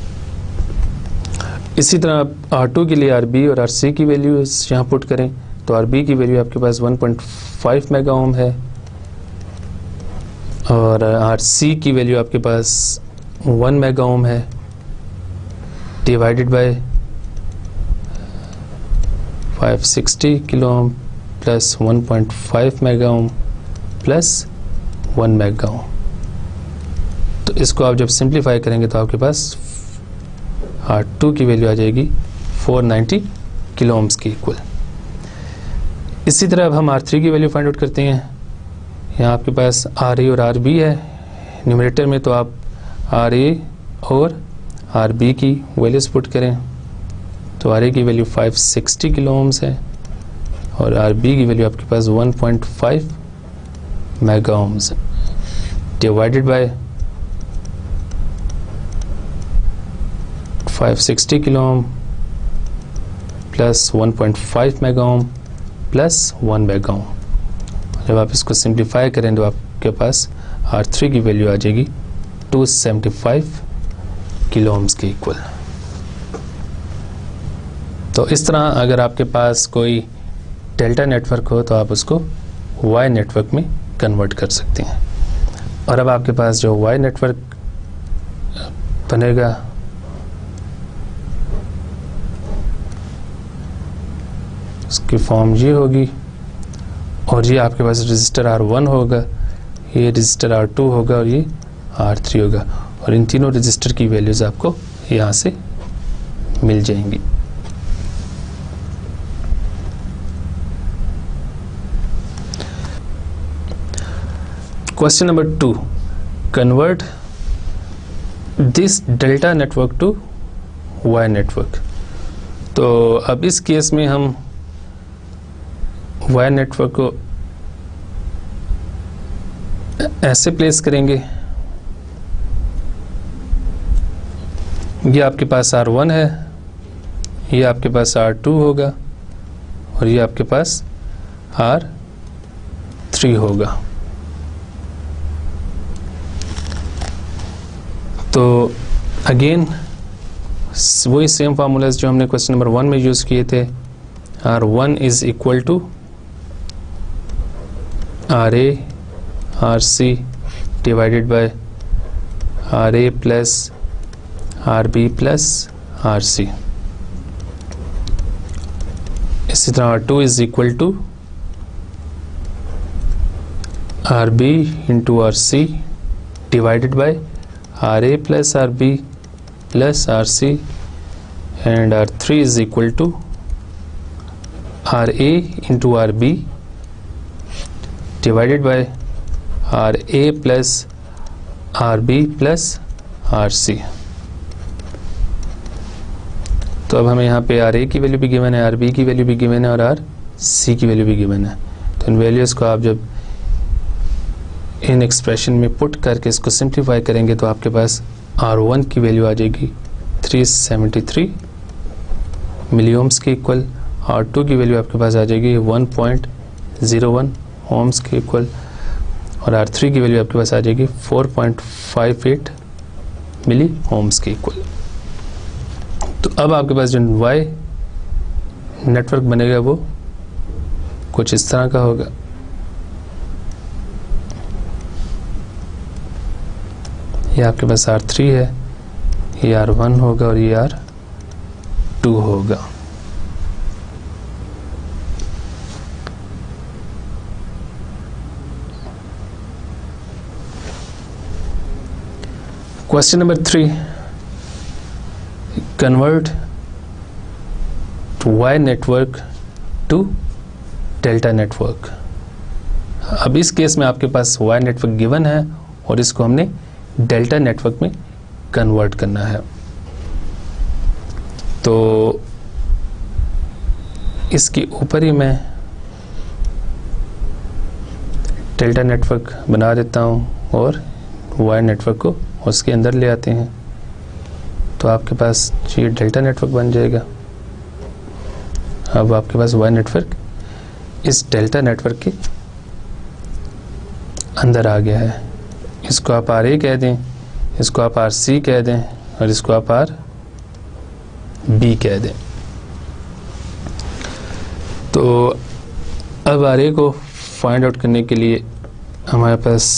इसी तरह आप R2 के लिए RB और RC की वैल्यू यहाँ पुट करें तो RB की वैल्यू आपके पास 1.5 मेगा ओम है और RC की वैल्यू आपके पास 1 मेगा ओम है, divided by 560 kilo ohm plus 1.5 mega ohm plus 1 mega ohm. तो इसको आप जब सिंप्लीफाई करेंगे तो आपके पास R2 की वैल्यू आ जाएगी 490 किलो ओम्स के इक्वल। इसी तरह अब हम R3 की वैल्यू फाइंड आउट करते हैं। यहाँ आपके पास RA और RB है, न्यूमरेटर में तो आप RA और RB की वैल्यूज पुट करें तो RA की वैल्यू 560 किलो ओम्स है और RB की वैल्यू आपके पास 1.5 मेगा ओम्स है, divided by 560 kilo ohm plus 1.5 mega ohm plus 1 mega ohm. जब आप इसको सिंप्लीफाई करें तो आपके पास R3 की वैल्यू आ जाएगी 275 किलो ओम्स के इक्वल। तो इस तरह अगर आपके पास कोई डेल्टा नेटवर्क हो तो आप उसको वाई नेटवर्क में कन्वर्ट कर सकते हैं। और अब आपके पास जो वाई नेटवर्क बनेगा उसकी फॉर्म ये होगी और ये आपके पास रजिस्टर R1 होगा, ये रजिस्टर R2 होगा और ये R3 होगा और इन तीनों रजिस्टर की वैल्यूज आपको यहाँ से मिल जाएंगी। Question number 2, convert this delta network to Y network. तो अब इस केस में हम वाई नेटवर्क को ऐसे प्लेस करेंगे, ये आपके पास R1 है, ये आपके पास R2 होगा और ये आपके पास R3 होगा। तो अगेन वही सेम फार्मूलाज जो हमने क्वेश्चन नंबर 1 में यूज़ किए थे, R1 is equal to RA RC divided by RA plus RB plus RC। इसी तरह R2 is equal to RB into RC divided by RA plus RB plus RC and R3 is equal to RA into RB divided by RA plus RB plus RC। तो अब हमें यहाँ पे RA की value भी given है, RB की value भी गिवन है और RC की वैल्यू भी गिवन है। तो इन वैल्यूज़ को आप जब इन एक्सप्रेशन में पुट करके इसको सिंप्लीफाई करेंगे तो आपके पास R1 की वैल्यू आ जाएगी 373 मिली ओम्स के इक्वल, R2 की वैल्यू आपके पास आ जाएगी 1.01 ओम्स के इक्वल और R3 की वैल्यू आपके पास आ जाएगी 4.58 मिली ओम्स के इक्वल। तो अब आपके पास जो Y नेटवर्क बनेगा वो कुछ इस तरह का होगा। ये आपके पास R3 है, ये R1 होगा और ये R2 होगा। Question number 3, convert Y network to delta network. अब इस केस में आपके पास Y नेटवर्क गिवन है और इसको हमने डेल्टा नेटवर्क में कन्वर्ट करना है। तो इसके ऊपर ही मैं डेल्टा नेटवर्क बना देता हूँ और वाई नेटवर्क को उसके अंदर ले आते हैं। तो आपके पास ये डेल्टा नेटवर्क बन जाएगा। अब आपके पास वाई नेटवर्क इस डेल्टा नेटवर्क के अंदर आ गया है। इसको आप आर ए कह दें, इसको आप आर सी कह दें और इसको आप आर बी कह दें। तो अब आर ए को फाइंड आउट करने के लिए हमारे पास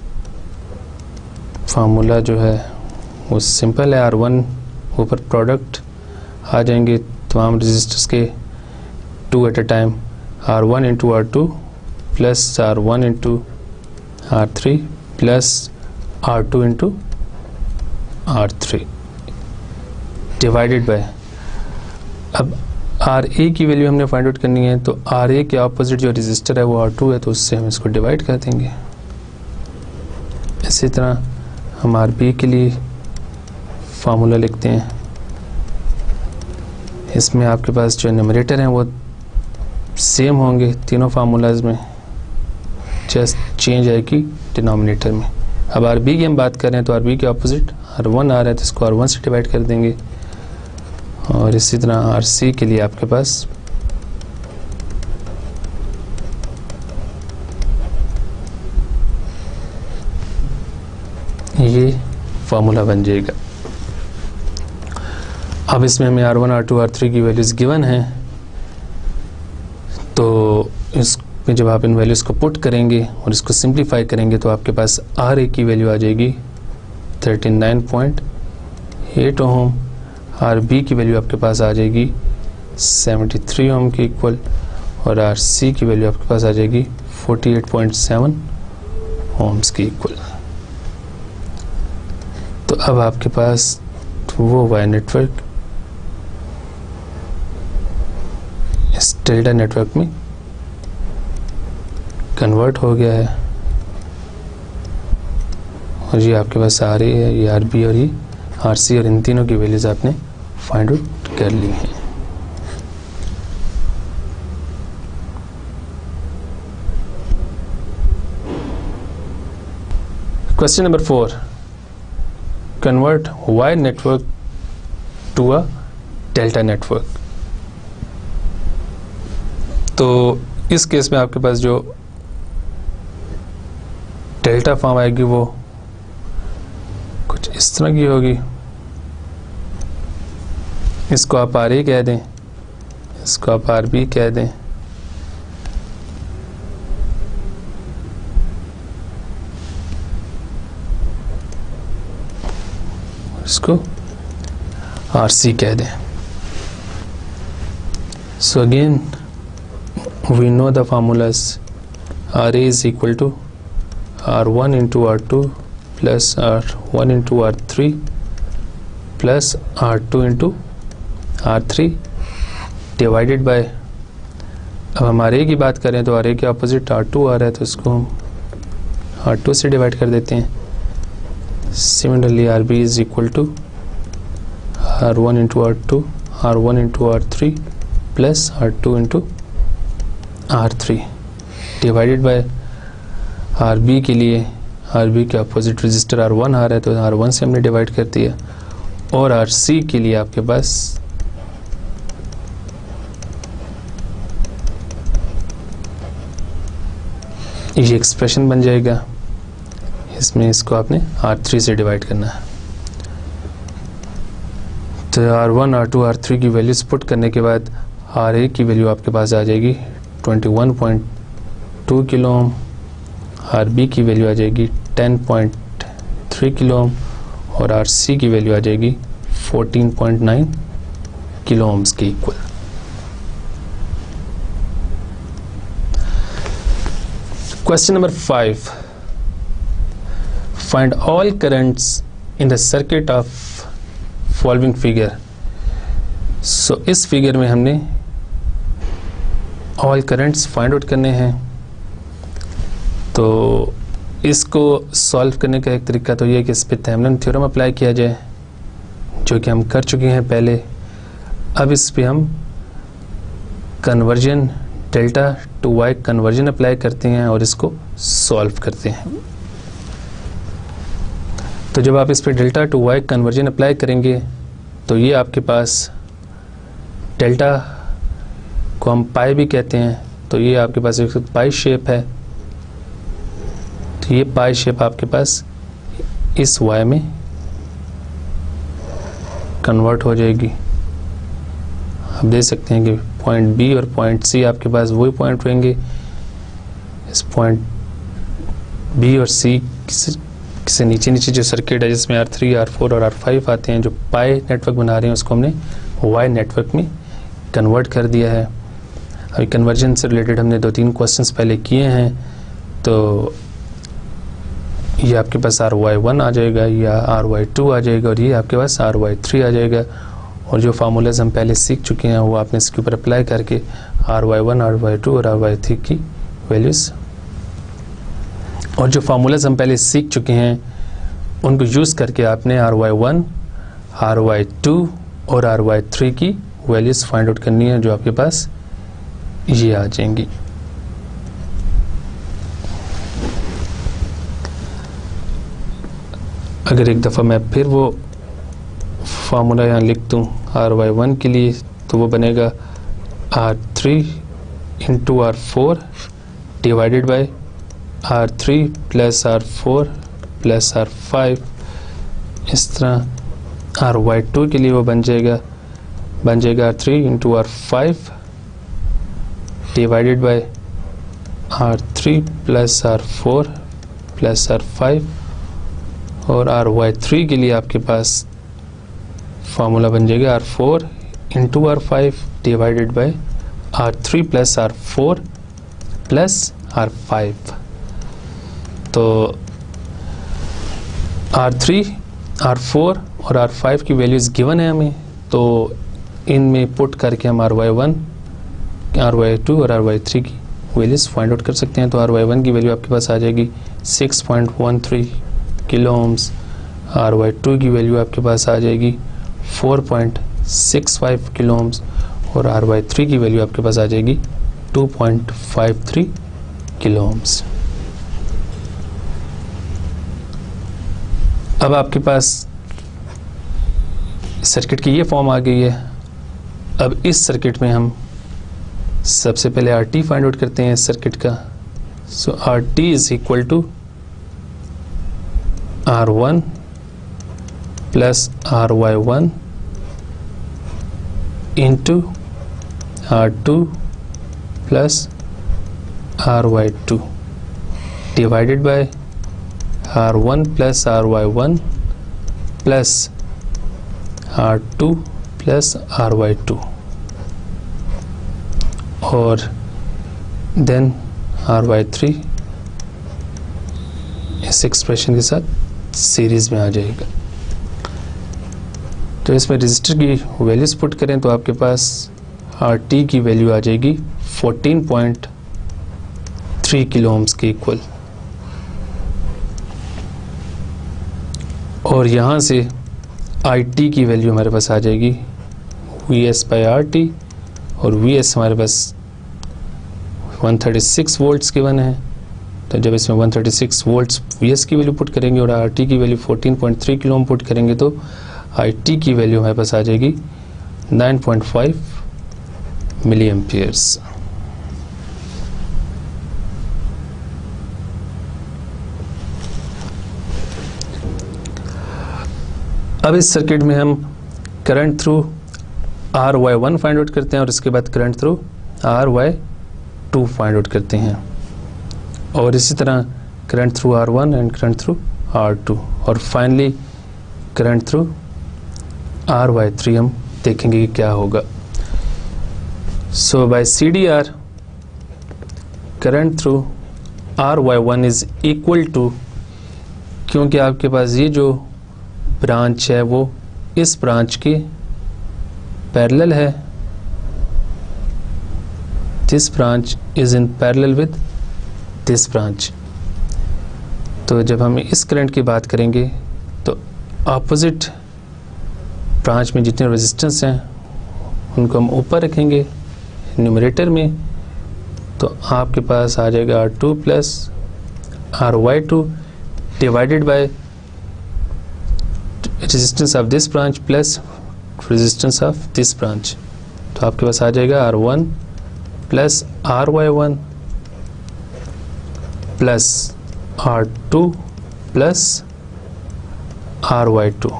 फार्मूला जो है वो सिंपल है। R1 ऊपर प्रोडक्ट आ जाएंगे तमाम रजिस्टर्स के 2 at a time, R1 into R2 plus R1 into R3 plus R2 into R3 divided by, अब RA की वैल्यू हमने फाइंड आउट करनी है तो RA के ऑपोजिट जो रजिस्टर है वो R2 है तो उससे हम इसको डिवाइड कर देंगे। इसी तरह हम RB के लिए फार्मूला लिखते हैं। इसमें आपके पास जो न्यूमरेटर हैं वो सेम होंगे तीनों फार्मूलाज में, जस्ट चेंज आएगी डिनोमिनेटर में। अब RB की हम बात कर रहे हैं तो RB के ऑपोजिट R1 आ रहा है तो इसको R1 से डिवाइड कर देंगे। और इसी तरह RC के लिए आपके पास ये फार्मूला बन जाएगा। अब इसमें हमें R1, R2, R3 की वैल्यूज़ गिवन हैं तो इसमें जब आप इन वैल्यूज़ को पुट करेंगे और इसको सिंप्लीफाई करेंगे तो आपके पास RA की वैल्यू आ जाएगी 39.8 ओम, RB की वैल्यू आपके पास आ जाएगी 73 ओम के इक्वल और RC की वैल्यू आपके पास आ जाएगी 48.7 ओम्स के इक्वल। तो अब आपके पास वो वाई नेटवर्क इस डेल्टा नेटवर्क में कन्वर्ट हो गया है और ये आपके पास RA है, ये RB और ये RC और इन तीनों की वैल्यूज आपने फाइंड आउट कर ली हैं। Question number 4, convert Y network to a delta network. तो इस केस में आपके पास जो डेल्टा फॉर्म आएगी वो कुछ इस तरह की होगी। इसको आप RA कह दें, इसको आप RB कह दें, इसको RC कह दें। So again we know the formulas. RA is equal to R1 into R2 plus R1 into R3 plus R2 into R3 divided by, अब हम RA की बात करें तो RA के अपोजिट R2 आ रहा है तो इसको हम R2 से डिवाइड कर देते हैं. Similarly RB is equal to R1 into R2, R1 into R3 plus R2 into R3 divided by RB के लिए, RB के अपोजिट रजिस्टर R1 आ रहा है तो R1 से हमने डिवाइड कर दिया. और RC के लिए आपके पास ये एक्सप्रेशन बन जाएगा, इसमें इसको आपने R3 से डिवाइड करना है. तो R1, R2, R3 की वैल्यूज पुट करने के बाद RA की वैल्यू आपके पास आ जाएगी 21.2 किलो ओम, RB की वैल्यू आ जाएगी 10.3 किलो ओम और RC की वैल्यू आ जाएगी 14.9 किलो ओम्स के equal. Question number 5. Find all currents in the circuit of following figure. So इस फिगर में हमने all currents find out करने हैं. तो इसको सॉल्व करने का एक तरीका तो ये है कि इस पे थेवेनिन थ्योरम अप्लाई किया जाए, जो कि हम कर चुके हैं पहले. अब इस पे हम conversion, delta to Y conversion apply करते हैं और इसको सॉल्व करते हैं. तो जब आप इस पे delta to Y conversion apply करेंगे तो ये आपके पास डेल्टा को हम पाई भी कहते हैं, तो ये आपके पास एक पाई शेप है. तो ये पाई शेप आपके पास इस वाई में कन्वर्ट हो जाएगी. आप देख सकते हैं कि पॉइंट बी और पॉइंट सी आपके पास वही पॉइंट रहेंगे. इस पॉइंट बी और सी से नीचे नीचे जो सर्किट है जिसमें R3, R4 और R5 आते हैं, जो पाई नेटवर्क बना रहे हैं, उसको हमने वाई नेटवर्क में कन्वर्ट कर दिया है. अभी कन्वर्जन से रिलेटेड हमने 2-3 क्वेश्चंस पहले किए हैं. तो ये आपके पास RY1 आ जाएगा या RY2 आ जाएगा और ये आपके पास RY3 आ जाएगा. और जो फार्मूलाज हम पहले सीख चुके हैं वो आपने इसके ऊपर अप्लाई करके RY1, RY2 और RY3 की वैल्यूज़, और जो फार्मूलाज हम पहले सीख चुके हैं उनको यूज़ करके आपने RY1, RY2 और RY3 की वैल्यूज़ फाइंड आउट करनी है, जो आपके पास ये आ जाएंगी. अगर एक दफ़ा मैं फिर वो फार्मूला यहाँ लिख दूँ RY1 के लिए, तो वो बनेगा R3 into R4 divided by R3 plus R4 plus R5. इस तरह RY2 के लिए वो बन जाएगा R3 into R5 divided by R3 plus R4 plus R5. और RY3 के लिए आपके पास फार्मूला बन जाएगा R4 into R5 divided by R3 plus R4 plus R5. तो R3, R4 और R5 की वैल्यूज़ गिवन है हमें, तो इनमें पुट करके हम RY1, RY2 और RY3 की वैल्यूज़ फाइंड आउट कर सकते हैं. तो RY1 की वैल्यू आपके पास आ जाएगी 6.13 किलो ओम्स, RY2 की वैल्यू आपके पास आ जाएगी 4.65 किलो ओम्स और RY3 की वैल्यू आपके पास आ जाएगी 2.53 किलो ओम्स. अब आपके पास सर्किट की ये फॉर्म आ गई है. अब इस सर्किट में हम सबसे पहले RT फाइंड आउट करते हैं इस सर्किट का. So RT is equal to R1 plus RY1 into R2 plus RY2 divided by R1 plus RY1 plus R2 plus RY2. और देन RY3 इस एक्सप्रेशन के साथ सीरीज में आ जाएगा। तो इसमें रजिस्टर की वैल्यूज पुट करें तो आपके पास RT की वैल्यू आ जाएगी 14.3 किलो ओम्स के इक्वल, और यहाँ से IT की वैल्यू हमारे पास आ जाएगी VS/RT, और VS हमारे पास 136 वोल्ट्स गिवन है। तो जब इसमें 136 वोल्ट्स VS की वैल्यू पुट करेंगे और RT की वैल्यू 14.3 किलो ओम पुट करेंगे तो IT की वैल्यू हमारे पास आ जाएगी 9.5 मिली एम्पियर्स। अब इस सर्किट में हम current through RY1 find out करते हैं और इसके बाद current through RY2 find out करते हैं, और इसी तरह current through R1 and current through R2, और फाइनली करंट थ्रू RY3 हम देखेंगे कि क्या होगा। So by CDR current through RY1 is equal to, क्योंकि आपके पास ये जो ब्रांच है वो इस ब्रांच के पैरेलल है, this branch is in parallel with this branch. तो जब हम इस करंट की बात करेंगे तो ऑपोजिट ब्रांच में जितने रेजिस्टेंस हैं उनको हम ऊपर रखेंगे न्यूमरेटर में, तो आपके पास आ जाएगा R2 plus RY2 divided by resistance of this branch plus resistance of this branch. तो आपके पास आ जाएगा R1 plus RY1 plus R2 plus RY2,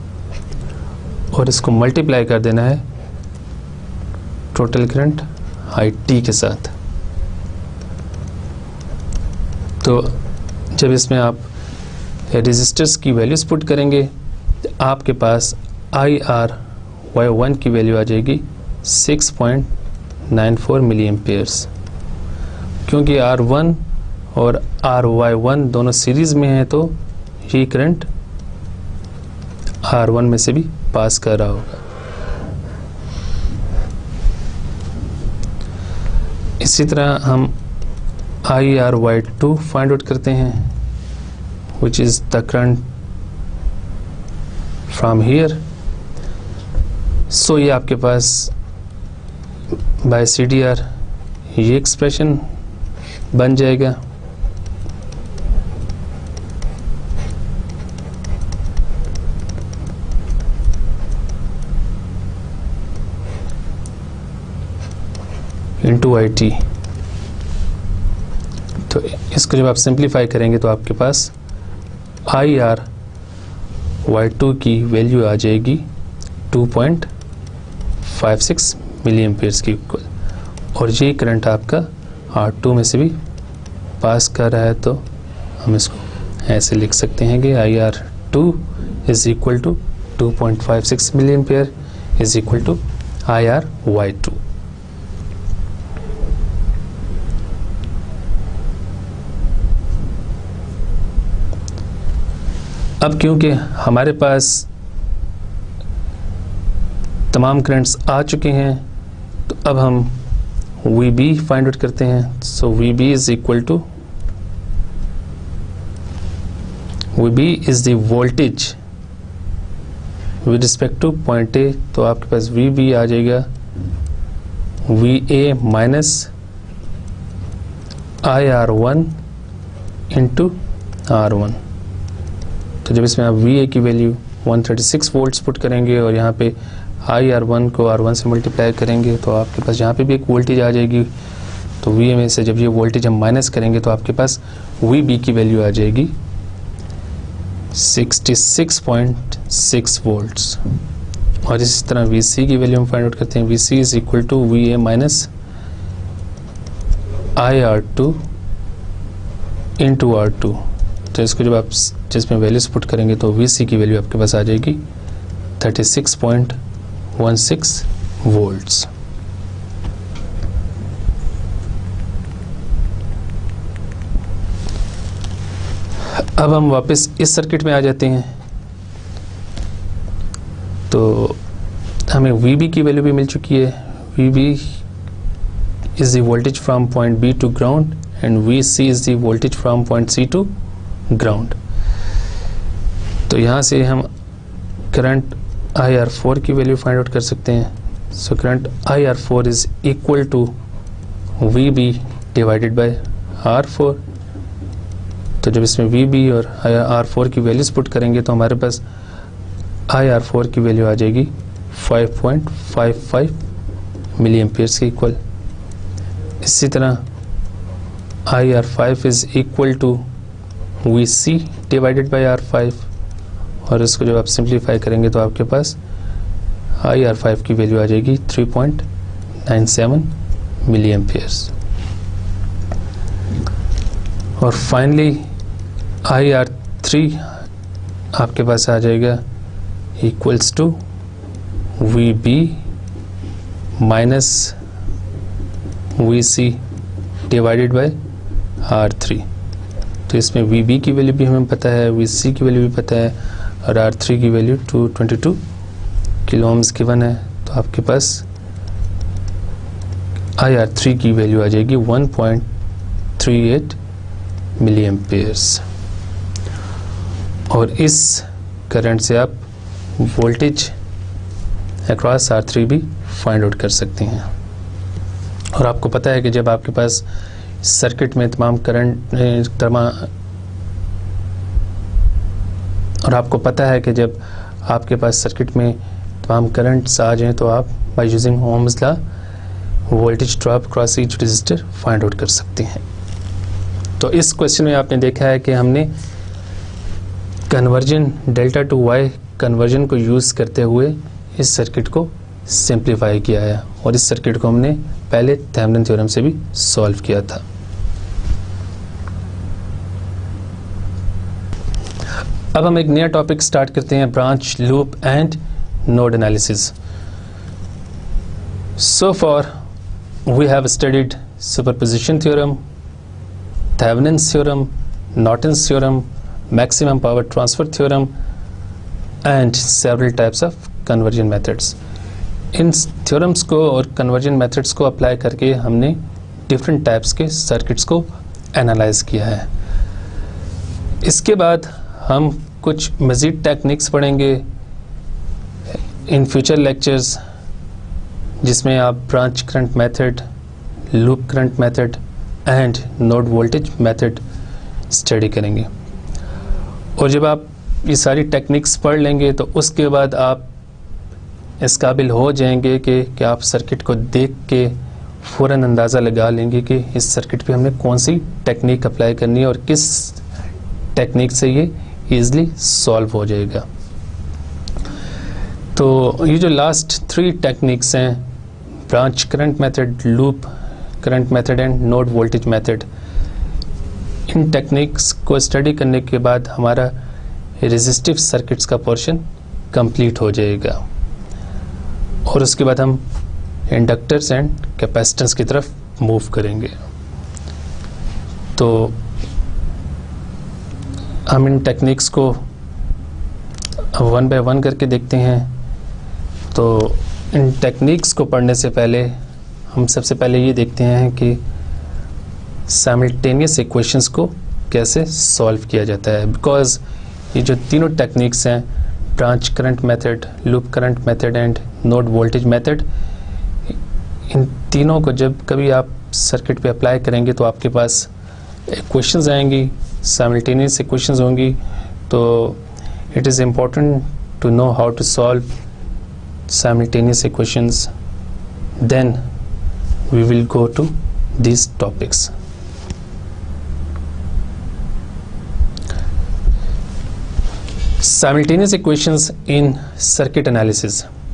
और इसको मल्टीप्लाई कर देना है टोटल करंट IT के साथ। तो जब इसमें आप रेजिस्टर्स की वैल्यूज पुट करेंगे तो आपके पास IRY1 की वैल्यू आ जाएगी 6.94 मिली एम्पियर्स। क्योंकि R1 और RY1 दोनों सीरीज में हैं तो ये करंट R1 में से भी पास कर रहा होगा। इसी तरह हम IRY2 फाइंड आउट करते हैं, which is the current from here। So ये आपके पास बाय CDR ये एक्सप्रेशन बन जाएगा। Into IT। तो इसको जब आप सिंप्लीफाई करेंगे तो आपके पास IRY2 की वैल्यू आ जाएगी 2.56 मिली एम्पियर्स की इक्वल, और ये करंट आपका R2 में से भी पास कर रहा है। तो हम इसको ऐसे लिख सकते हैं कि IR2 is equal to 2.56 milli ampere is equal to IRY2। अब क्योंकि हमारे पास तमाम करंट्स आ चुके हैं तो अब हम VB फाइंड आउट करते हैं। So VB is equal to, VB is the voltage with respect to point A। तो आपके पास VB आ जाएगा VA minus IR1 into R1। तो जब इसमें आप VA की वैल्यू 136 वोल्ट्स पुट करेंगे और यहाँ पे IR1 को R1 से मल्टीप्लाई करेंगे तो आपके पास यहाँ पे भी एक वोल्टेज आ जाएगी। तो VA में से जब ये वोल्टेज हम माइनस करेंगे तो आपके पास VB की वैल्यू आ जाएगी 66.6 वोल्ट्स। और इसी तरह VC की वैल्यू हम फाइंड आउट करते हैं। VC is equal to VA minus IR2 into R2। तो इसको जब आप जिसमें वैल्यूज पुट करेंगे तो VC की वैल्यू आपके पास आ जाएगी 36.16 वोल्ट्स। अब हम वापस इस सर्किट में आ जाते हैं, तो हमें VB की वैल्यू भी मिल चुकी है। VB is the voltage from point B to ground and VC is the voltage from point C to ground। तो यहाँ से हम करंट IR4 की वैल्यू फाइंड आउट कर सकते हैं। So current IR4 is equal to VB divided by R4। तो जब इसमें VB और R4 की वैल्यूज पुट करेंगे तो हमारे पास IR4 की वैल्यू आ जाएगी 5.55 मिली एम्पियर्स के इक्वल। इसी तरह IR5 is equal to VC divided by R5, और इसको जब आप सिंप्लीफाई करेंगे तो आपके पास IR5 की वैल्यू आ जाएगी 3.97 मिली एम्पियर्स। और फाइनली IR3 आपके पास आ जाएगा equals to VB minus VC divided by R3। तो इसमें VB की वैल्यू भी हमें पता है, VC की वैल्यू भी पता है, और R3 की वैल्यू 222 किलो ओम्स गिवन है। तो आपके पास IR3 की वैल्यू आ जाएगी 1.38 मिली एम्पियर्स। और इस करंट से आप वोल्टेज अक्रॉस R3 भी फाइंड आउट कर सकते हैं। और आपको पता है कि जब आपके पास सर्किट में तमाम करंट और आपको पता है कि जब आपके पास सर्किट में तमाम करंट्स आ जाएं तो आप by using ohm's law voltage drop cross each resistor find out कर सकते हैं। तो इस क्वेश्चन में आपने देखा है कि हमने conversion delta to Y conversion को यूज़ करते हुए इस सर्किट को सिंप्लीफाई किया है, और इस सर्किट को हमने पहले थेवेनिन थ्योरम से भी सॉल्व किया था। अब हम एक नया टॉपिक स्टार्ट करते हैं, branch loop and node analysis. So far we have studied superposition theorem, Thevenin's theorem, Norton's theorem, maximum power transfer theorem and several types of conversion methods। इन थ्योरम्स को और कन्वर्जन मेथड्स को apply करके हमने different types के circuits को analyse किया है। इसके बाद हम कुछ मज़ीद टेक्निक्स पढ़ेंगे इन फ्यूचर लेक्चर्स, जिसमें आप branch current method, loop current method and node voltage method study करेंगे। और जब आप ये सारी टेक्निक्स पढ़ लेंगे तो उसके बाद आप इस काबिल हो जाएंगे कि आप सर्किट को देख के फ़ौरन अंदाज़ा लगा लेंगे कि इस सर्किट पे हमने कौन सी टेक्निक अप्लाई करनी है और किस टेक्निक से ये ईज़िली सॉल्व हो जाएगा। तो ये जो लास्ट 3 टेक्निक्स हैं, branch current method, loop current method and node voltage method, इन टेक्निक्स को स्टडी करने के बाद हमारा रेजिस्टिव सर्किट्स का पोर्शन कंप्लीट हो जाएगा, और उसके बाद हम इंडक्टर्स एंड कैपेसिटेंस की तरफ मूव करेंगे। तो हम इन टेक्निक्स को 1 बाय 1 करके देखते हैं। तो इन टेक्निक्स को पढ़ने से पहले हम सबसे पहले ये देखते हैं कि साइमल्टेनियस इक्वेशंस को कैसे सॉल्व किया जाता है, बिकॉज ये जो तीनों टेक्निक्स हैं, branch current method, loop current method and node voltage method, इन तीनों को जब कभी आप सर्किट पे अप्लाई करेंगे तो आपके पास इक्वेशंस आएंगी, साइमल्टेनियस इक्वेशंस होंगी। तो it is important to know how to solve simultaneous equations, then we will go to these topics। Simultaneous equations in circuit analysis।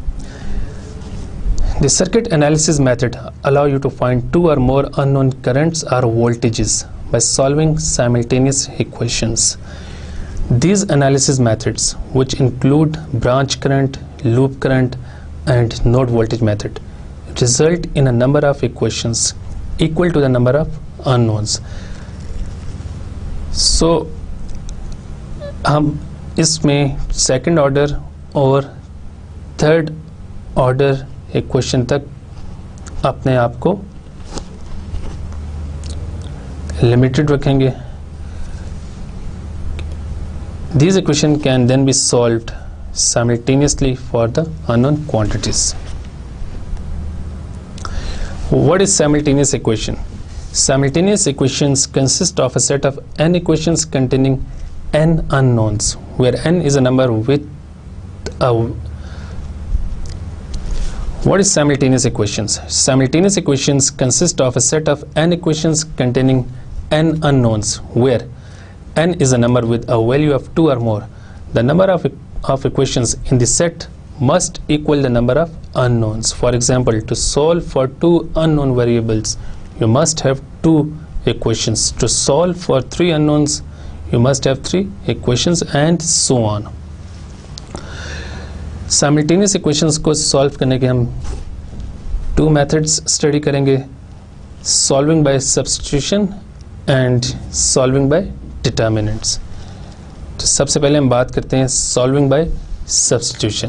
The circuit analysis method allow you to find 2 or more unknown currents or voltages by solving simultaneous equations। These analysis methods, which include branch current, loop current and node voltage method, result in a number of equations equal to the number of unknowns। So हम इसमें second order और third order equation तक अपने आप को limited रखेंगे. These equations can then be solved simultaneously for the unknown quantities. What is simultaneous equation? Simultaneous equations consist of a set of n equations containing n unknowns, where n is a number with a. What is simultaneous equations? Simultaneous equations consist of a set of n equations containing n unknowns, where n is a number with a value of 2 or more. The number of equations in the set must equal the number of unknowns. For example, to solve for 2 unknown variables, you must have 2 equations. To solve for 3 unknowns, you must have 3 equations, and so on. Simultaneous equations को solve करने के हम 2 methods study करेंगे, solving by substitution and solving by determinants. तो सबसे पहले हम बात करते हैं solving by substitution.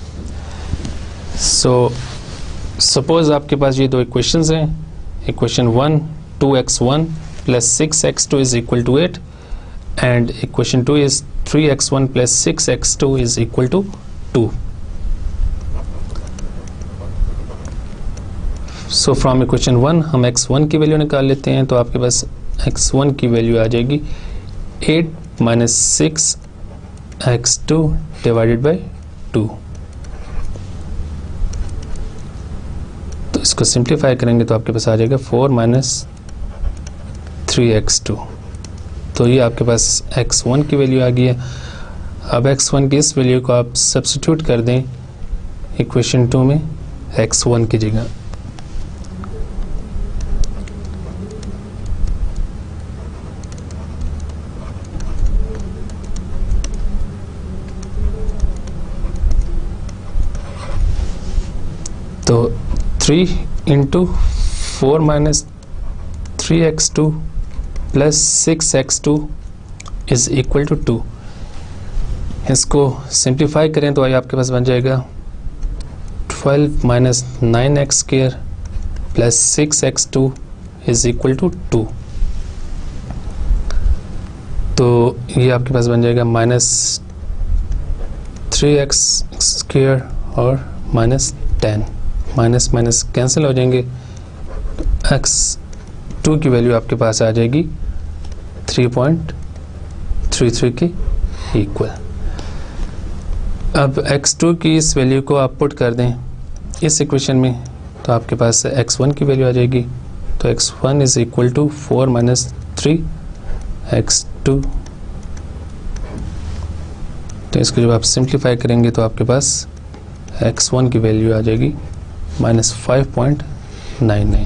So suppose आपके पास ये 2 equations हैं. Equation 1 2x1 plus 6x2 is equal to 8, and equation 2 is 3x1 plus 6x2 is equal to 2. So from equation 1 हम x1 की वैल्यू निकाल लेते हैं. तो आपके पास x1 की वैल्यू आ जाएगी 8 minus 6x2 divided by 2. तो इसको सिंप्लीफाई करेंगे तो आपके पास आ जाएगा 4 minus 3x2. तो ये आपके पास x1 की वैल्यू आ गई है. अब x1 की इस वैल्यू को आप सब्स्टिट्यूट कर दें इक्वेशन 2 में x1 की जगह. तो 3 into 4 minus 3x2 plus 6x2 is equal to 2. इसको सिंप्लीफाई करें तो आपके पास बन जाएगा 12 minus 9x square plus 6x2 is equal to 2. तो ये आपके पास बन जाएगा minus 3x square और minus 10. माइनस माइनस कैंसिल हो जाएंगे. x2 की वैल्यू आपके पास आ जाएगी 3.33 के इक्वल. अब x2 की इस वैल्यू को आप पुट कर दें इस इक्वेशन में तो आपके पास x1 की वैल्यू आ जाएगी. तो x1 is equal to 4 minus 3x2. तो इसको जब आप सिंप्लीफाई करेंगे तो आपके पास x1 की वैल्यू आ जाएगी -5.99.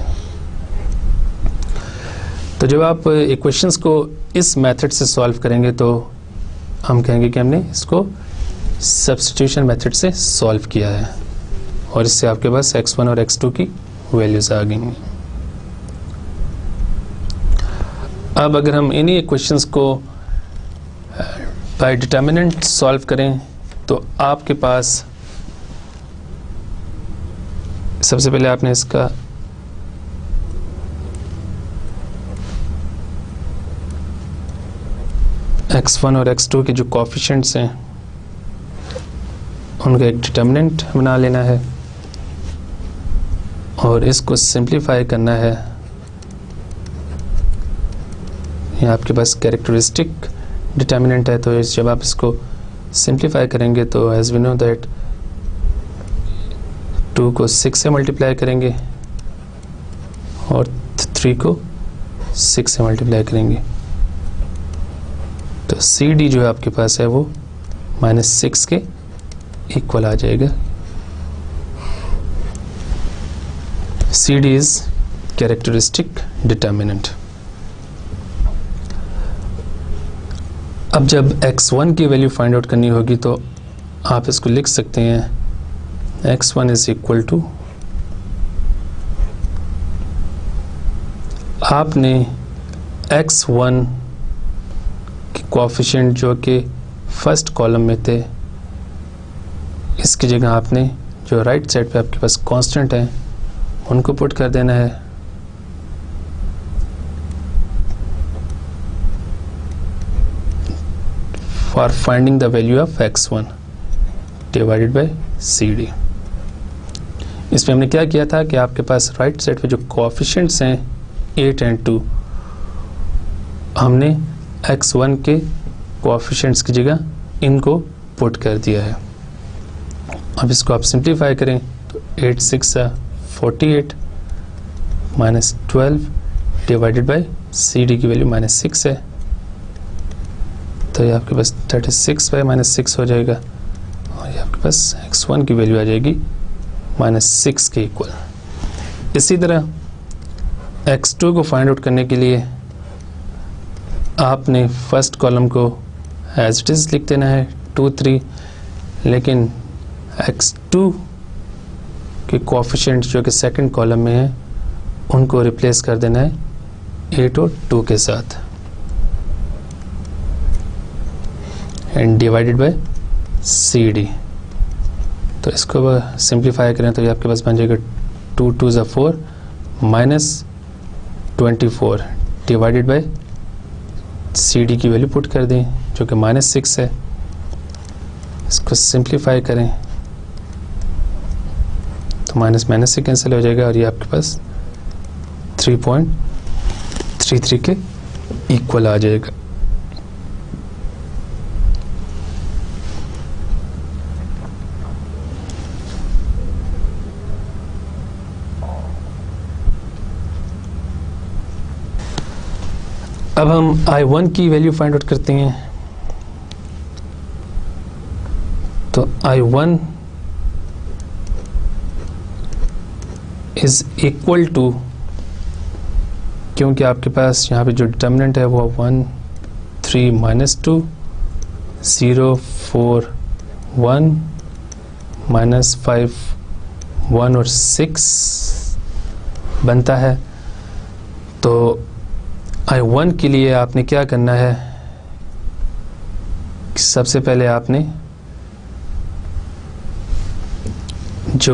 तो जब आप इक्वेशंस को इस मेथड से सॉल्व करेंगे तो हम कहेंगे कि हमने इसको सब्स्टिट्यूशन मेथड से सॉल्व किया है और इससे आपके पास x1 और x2 की वैल्यूज आ गई. अब अगर हम इन्हीं इक्वेशंस को बाय डिटर्मिनेंट सॉल्व करें तो आपके पास सबसे पहले आपने इसका x1 और x2 के जो कोएफिशिएंट्स हैं उनका एक डिटर्मिनेंट बना लेना है और इसको सिंप्लीफाई करना है. ये आपके पास कैरेक्टरिस्टिक डिटर्मिनेंट है. तो जब आप इसको सिंप्लीफाई करेंगे तो एज वी नो दैट 2 को 6 से मल्टीप्लाई करेंगे और 3 को 6 से मल्टीप्लाई करेंगे तो CD जो है आपके पास है वो -6 के इक्वल आ जाएगा. CD is characteristic determinant. अब जब x1 की वैल्यू फाइंड आउट करनी होगी तो आप इसको लिख सकते हैं x1 इज इक्वल टू, आपने x1 की कोएफिशिएंट जो कि फर्स्ट कॉलम में थे, इसकी जगह आपने जो राइट साइड पे आपके पास कांस्टेंट है उनको पुट कर देना है। For finding the value of x1 divided by CD। इसमें हमने क्या किया था कि आपके पास राइट साइड पे जो कोएफिशिएंट्स हैं 8 और 2, हमने x1 के कोएफिशिएंट्स की जगह इनको पुट कर दिया है। अब इसको आप सिंप्लीफाई करें तो 8 6 48 माइनस 12 डिवाइडेड बाय CD की वैल्यू -6 है, तो ये आपके पास 36 बाय -6 हो जाएगा और ये आपके पास x1 की वैल्यू आ जाएगी -6 के इक्वल। इसी तरह x2 को फाइंड आउट करने के लिए आपने फर्स्ट कॉलम को एज इट इज़ लिख देना है 2 3, लेकिन x2 के कोएफिशिएंट जो कि सेकंड कॉलम में है उनको रिप्लेस कर देना है 8 और 2 के साथ एंड डिवाइडेड बाय CD। तो इसको सिंप्लीफाई करें तो ये आपके पास बन जाएगा 2 2 = 4 -24 डिवाइडेड बाय CD की वैल्यू पुट कर दें जो कि -6 है। इसको सिंप्लीफाई करें तो माइनस माइनस से कैंसिल हो जाएगा और ये आपके पास 3.33 के इक्वल आ जाएगा। अब हम I1 की वैल्यू फाइंड आउट करते हैं। तो I1 इज इक्वल टू, क्योंकि आपके पास यहाँ पे जो डिटर्मिनेंट है वो 1 3 -2 0 4 1 -5 1 और 6 बनता है। तो I1 के लिए आपने क्या करना है, सबसे पहले आपने जो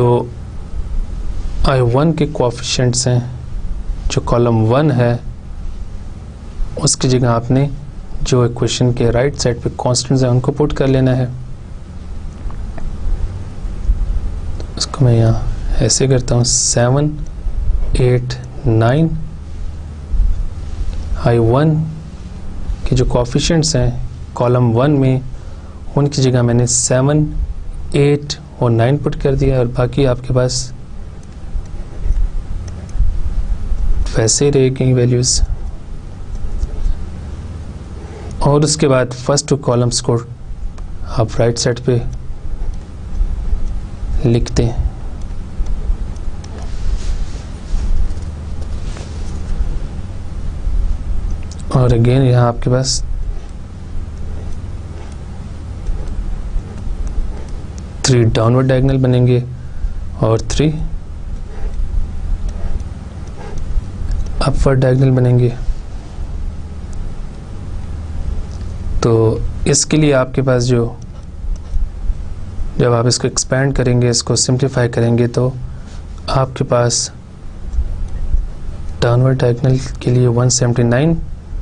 I1 के कोएफिशिएंट्स हैं जो कॉलम 1 है उसकी जगह आपने जो इक्वेशन के राइट साइड पे कांस्टेंट्स हैं उनको पुट कर लेना है। इसको मैं यहाँ ऐसे करता हूँ 7 8 9। I1 के जो कोएफिशिएंट्स हैं कॉलम 1 में उनकी जगह मैंने 7 8 और 9 पुट कर दिया और बाकी आपके पास वैसे ही रहेगी वैल्यूज़। और उसके बाद फर्स्ट 2 कॉलम्स को आप राइट साइड पे लिख दें। और अगेन यहाँ आपके पास 3 डाउनवर्ड डायगोनल बनेंगे और 3 अपवर्ड डायगोनल बनेंगे। तो इसके लिए आपके पास जब आप इसको एक्सपेंड करेंगे, इसको सिंप्लीफाई करेंगे, तो आपके पास डाउनवर्ड डायगोनल के लिए 179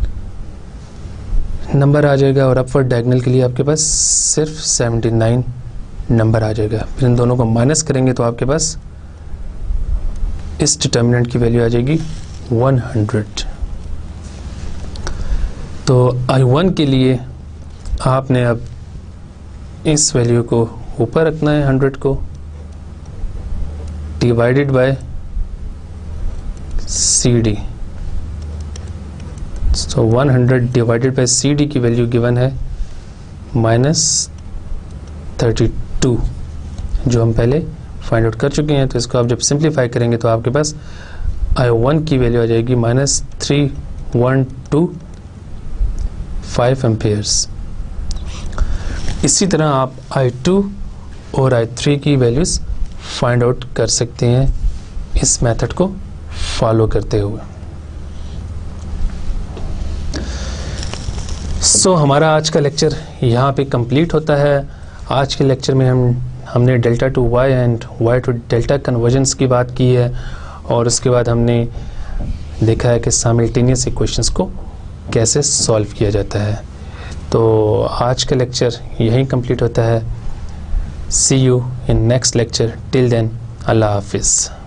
नंबर आ जाएगा और अपवर्ड डायगोनल के लिए आपके पास सिर्फ 79 नंबर आ जाएगा। फिर इन दोनों को माइनस करेंगे तो आपके पास इस डिटर्मिनेंट की वैल्यू आ जाएगी 100। तो I1 के लिए आपने अब इस वैल्यू को ऊपर रखना है 100 को डिवाइडेड बाय CD। तो 100 डिवाइडेड बाय CD की वैल्यू गिवन है -32 जो हम पहले फाइंड आउट कर चुके हैं। तो इसको आप जब सिंप्लीफाई करेंगे तो आपके पास I1 की वैल्यू आ जाएगी -3125 एम्पेयर्स। इसी तरह आप I2 और I3 की वैल्यूज़ फाइंड आउट कर सकते हैं इस मेथड को फॉलो करते हुए। हमारा आज का लेक्चर यहाँ पे कंप्लीट होता है। आज के लेक्चर में हमने delta to Y and Y to delta conversions की बात की है, और उसके बाद हमने देखा है कि साइमल्टेनियस इक्वेशंस को कैसे सॉल्व किया जाता है। तो आज का लेक्चर यहीं कंप्लीट होता है। See you in next lecture. Till then, अल्लाह हाफिज़।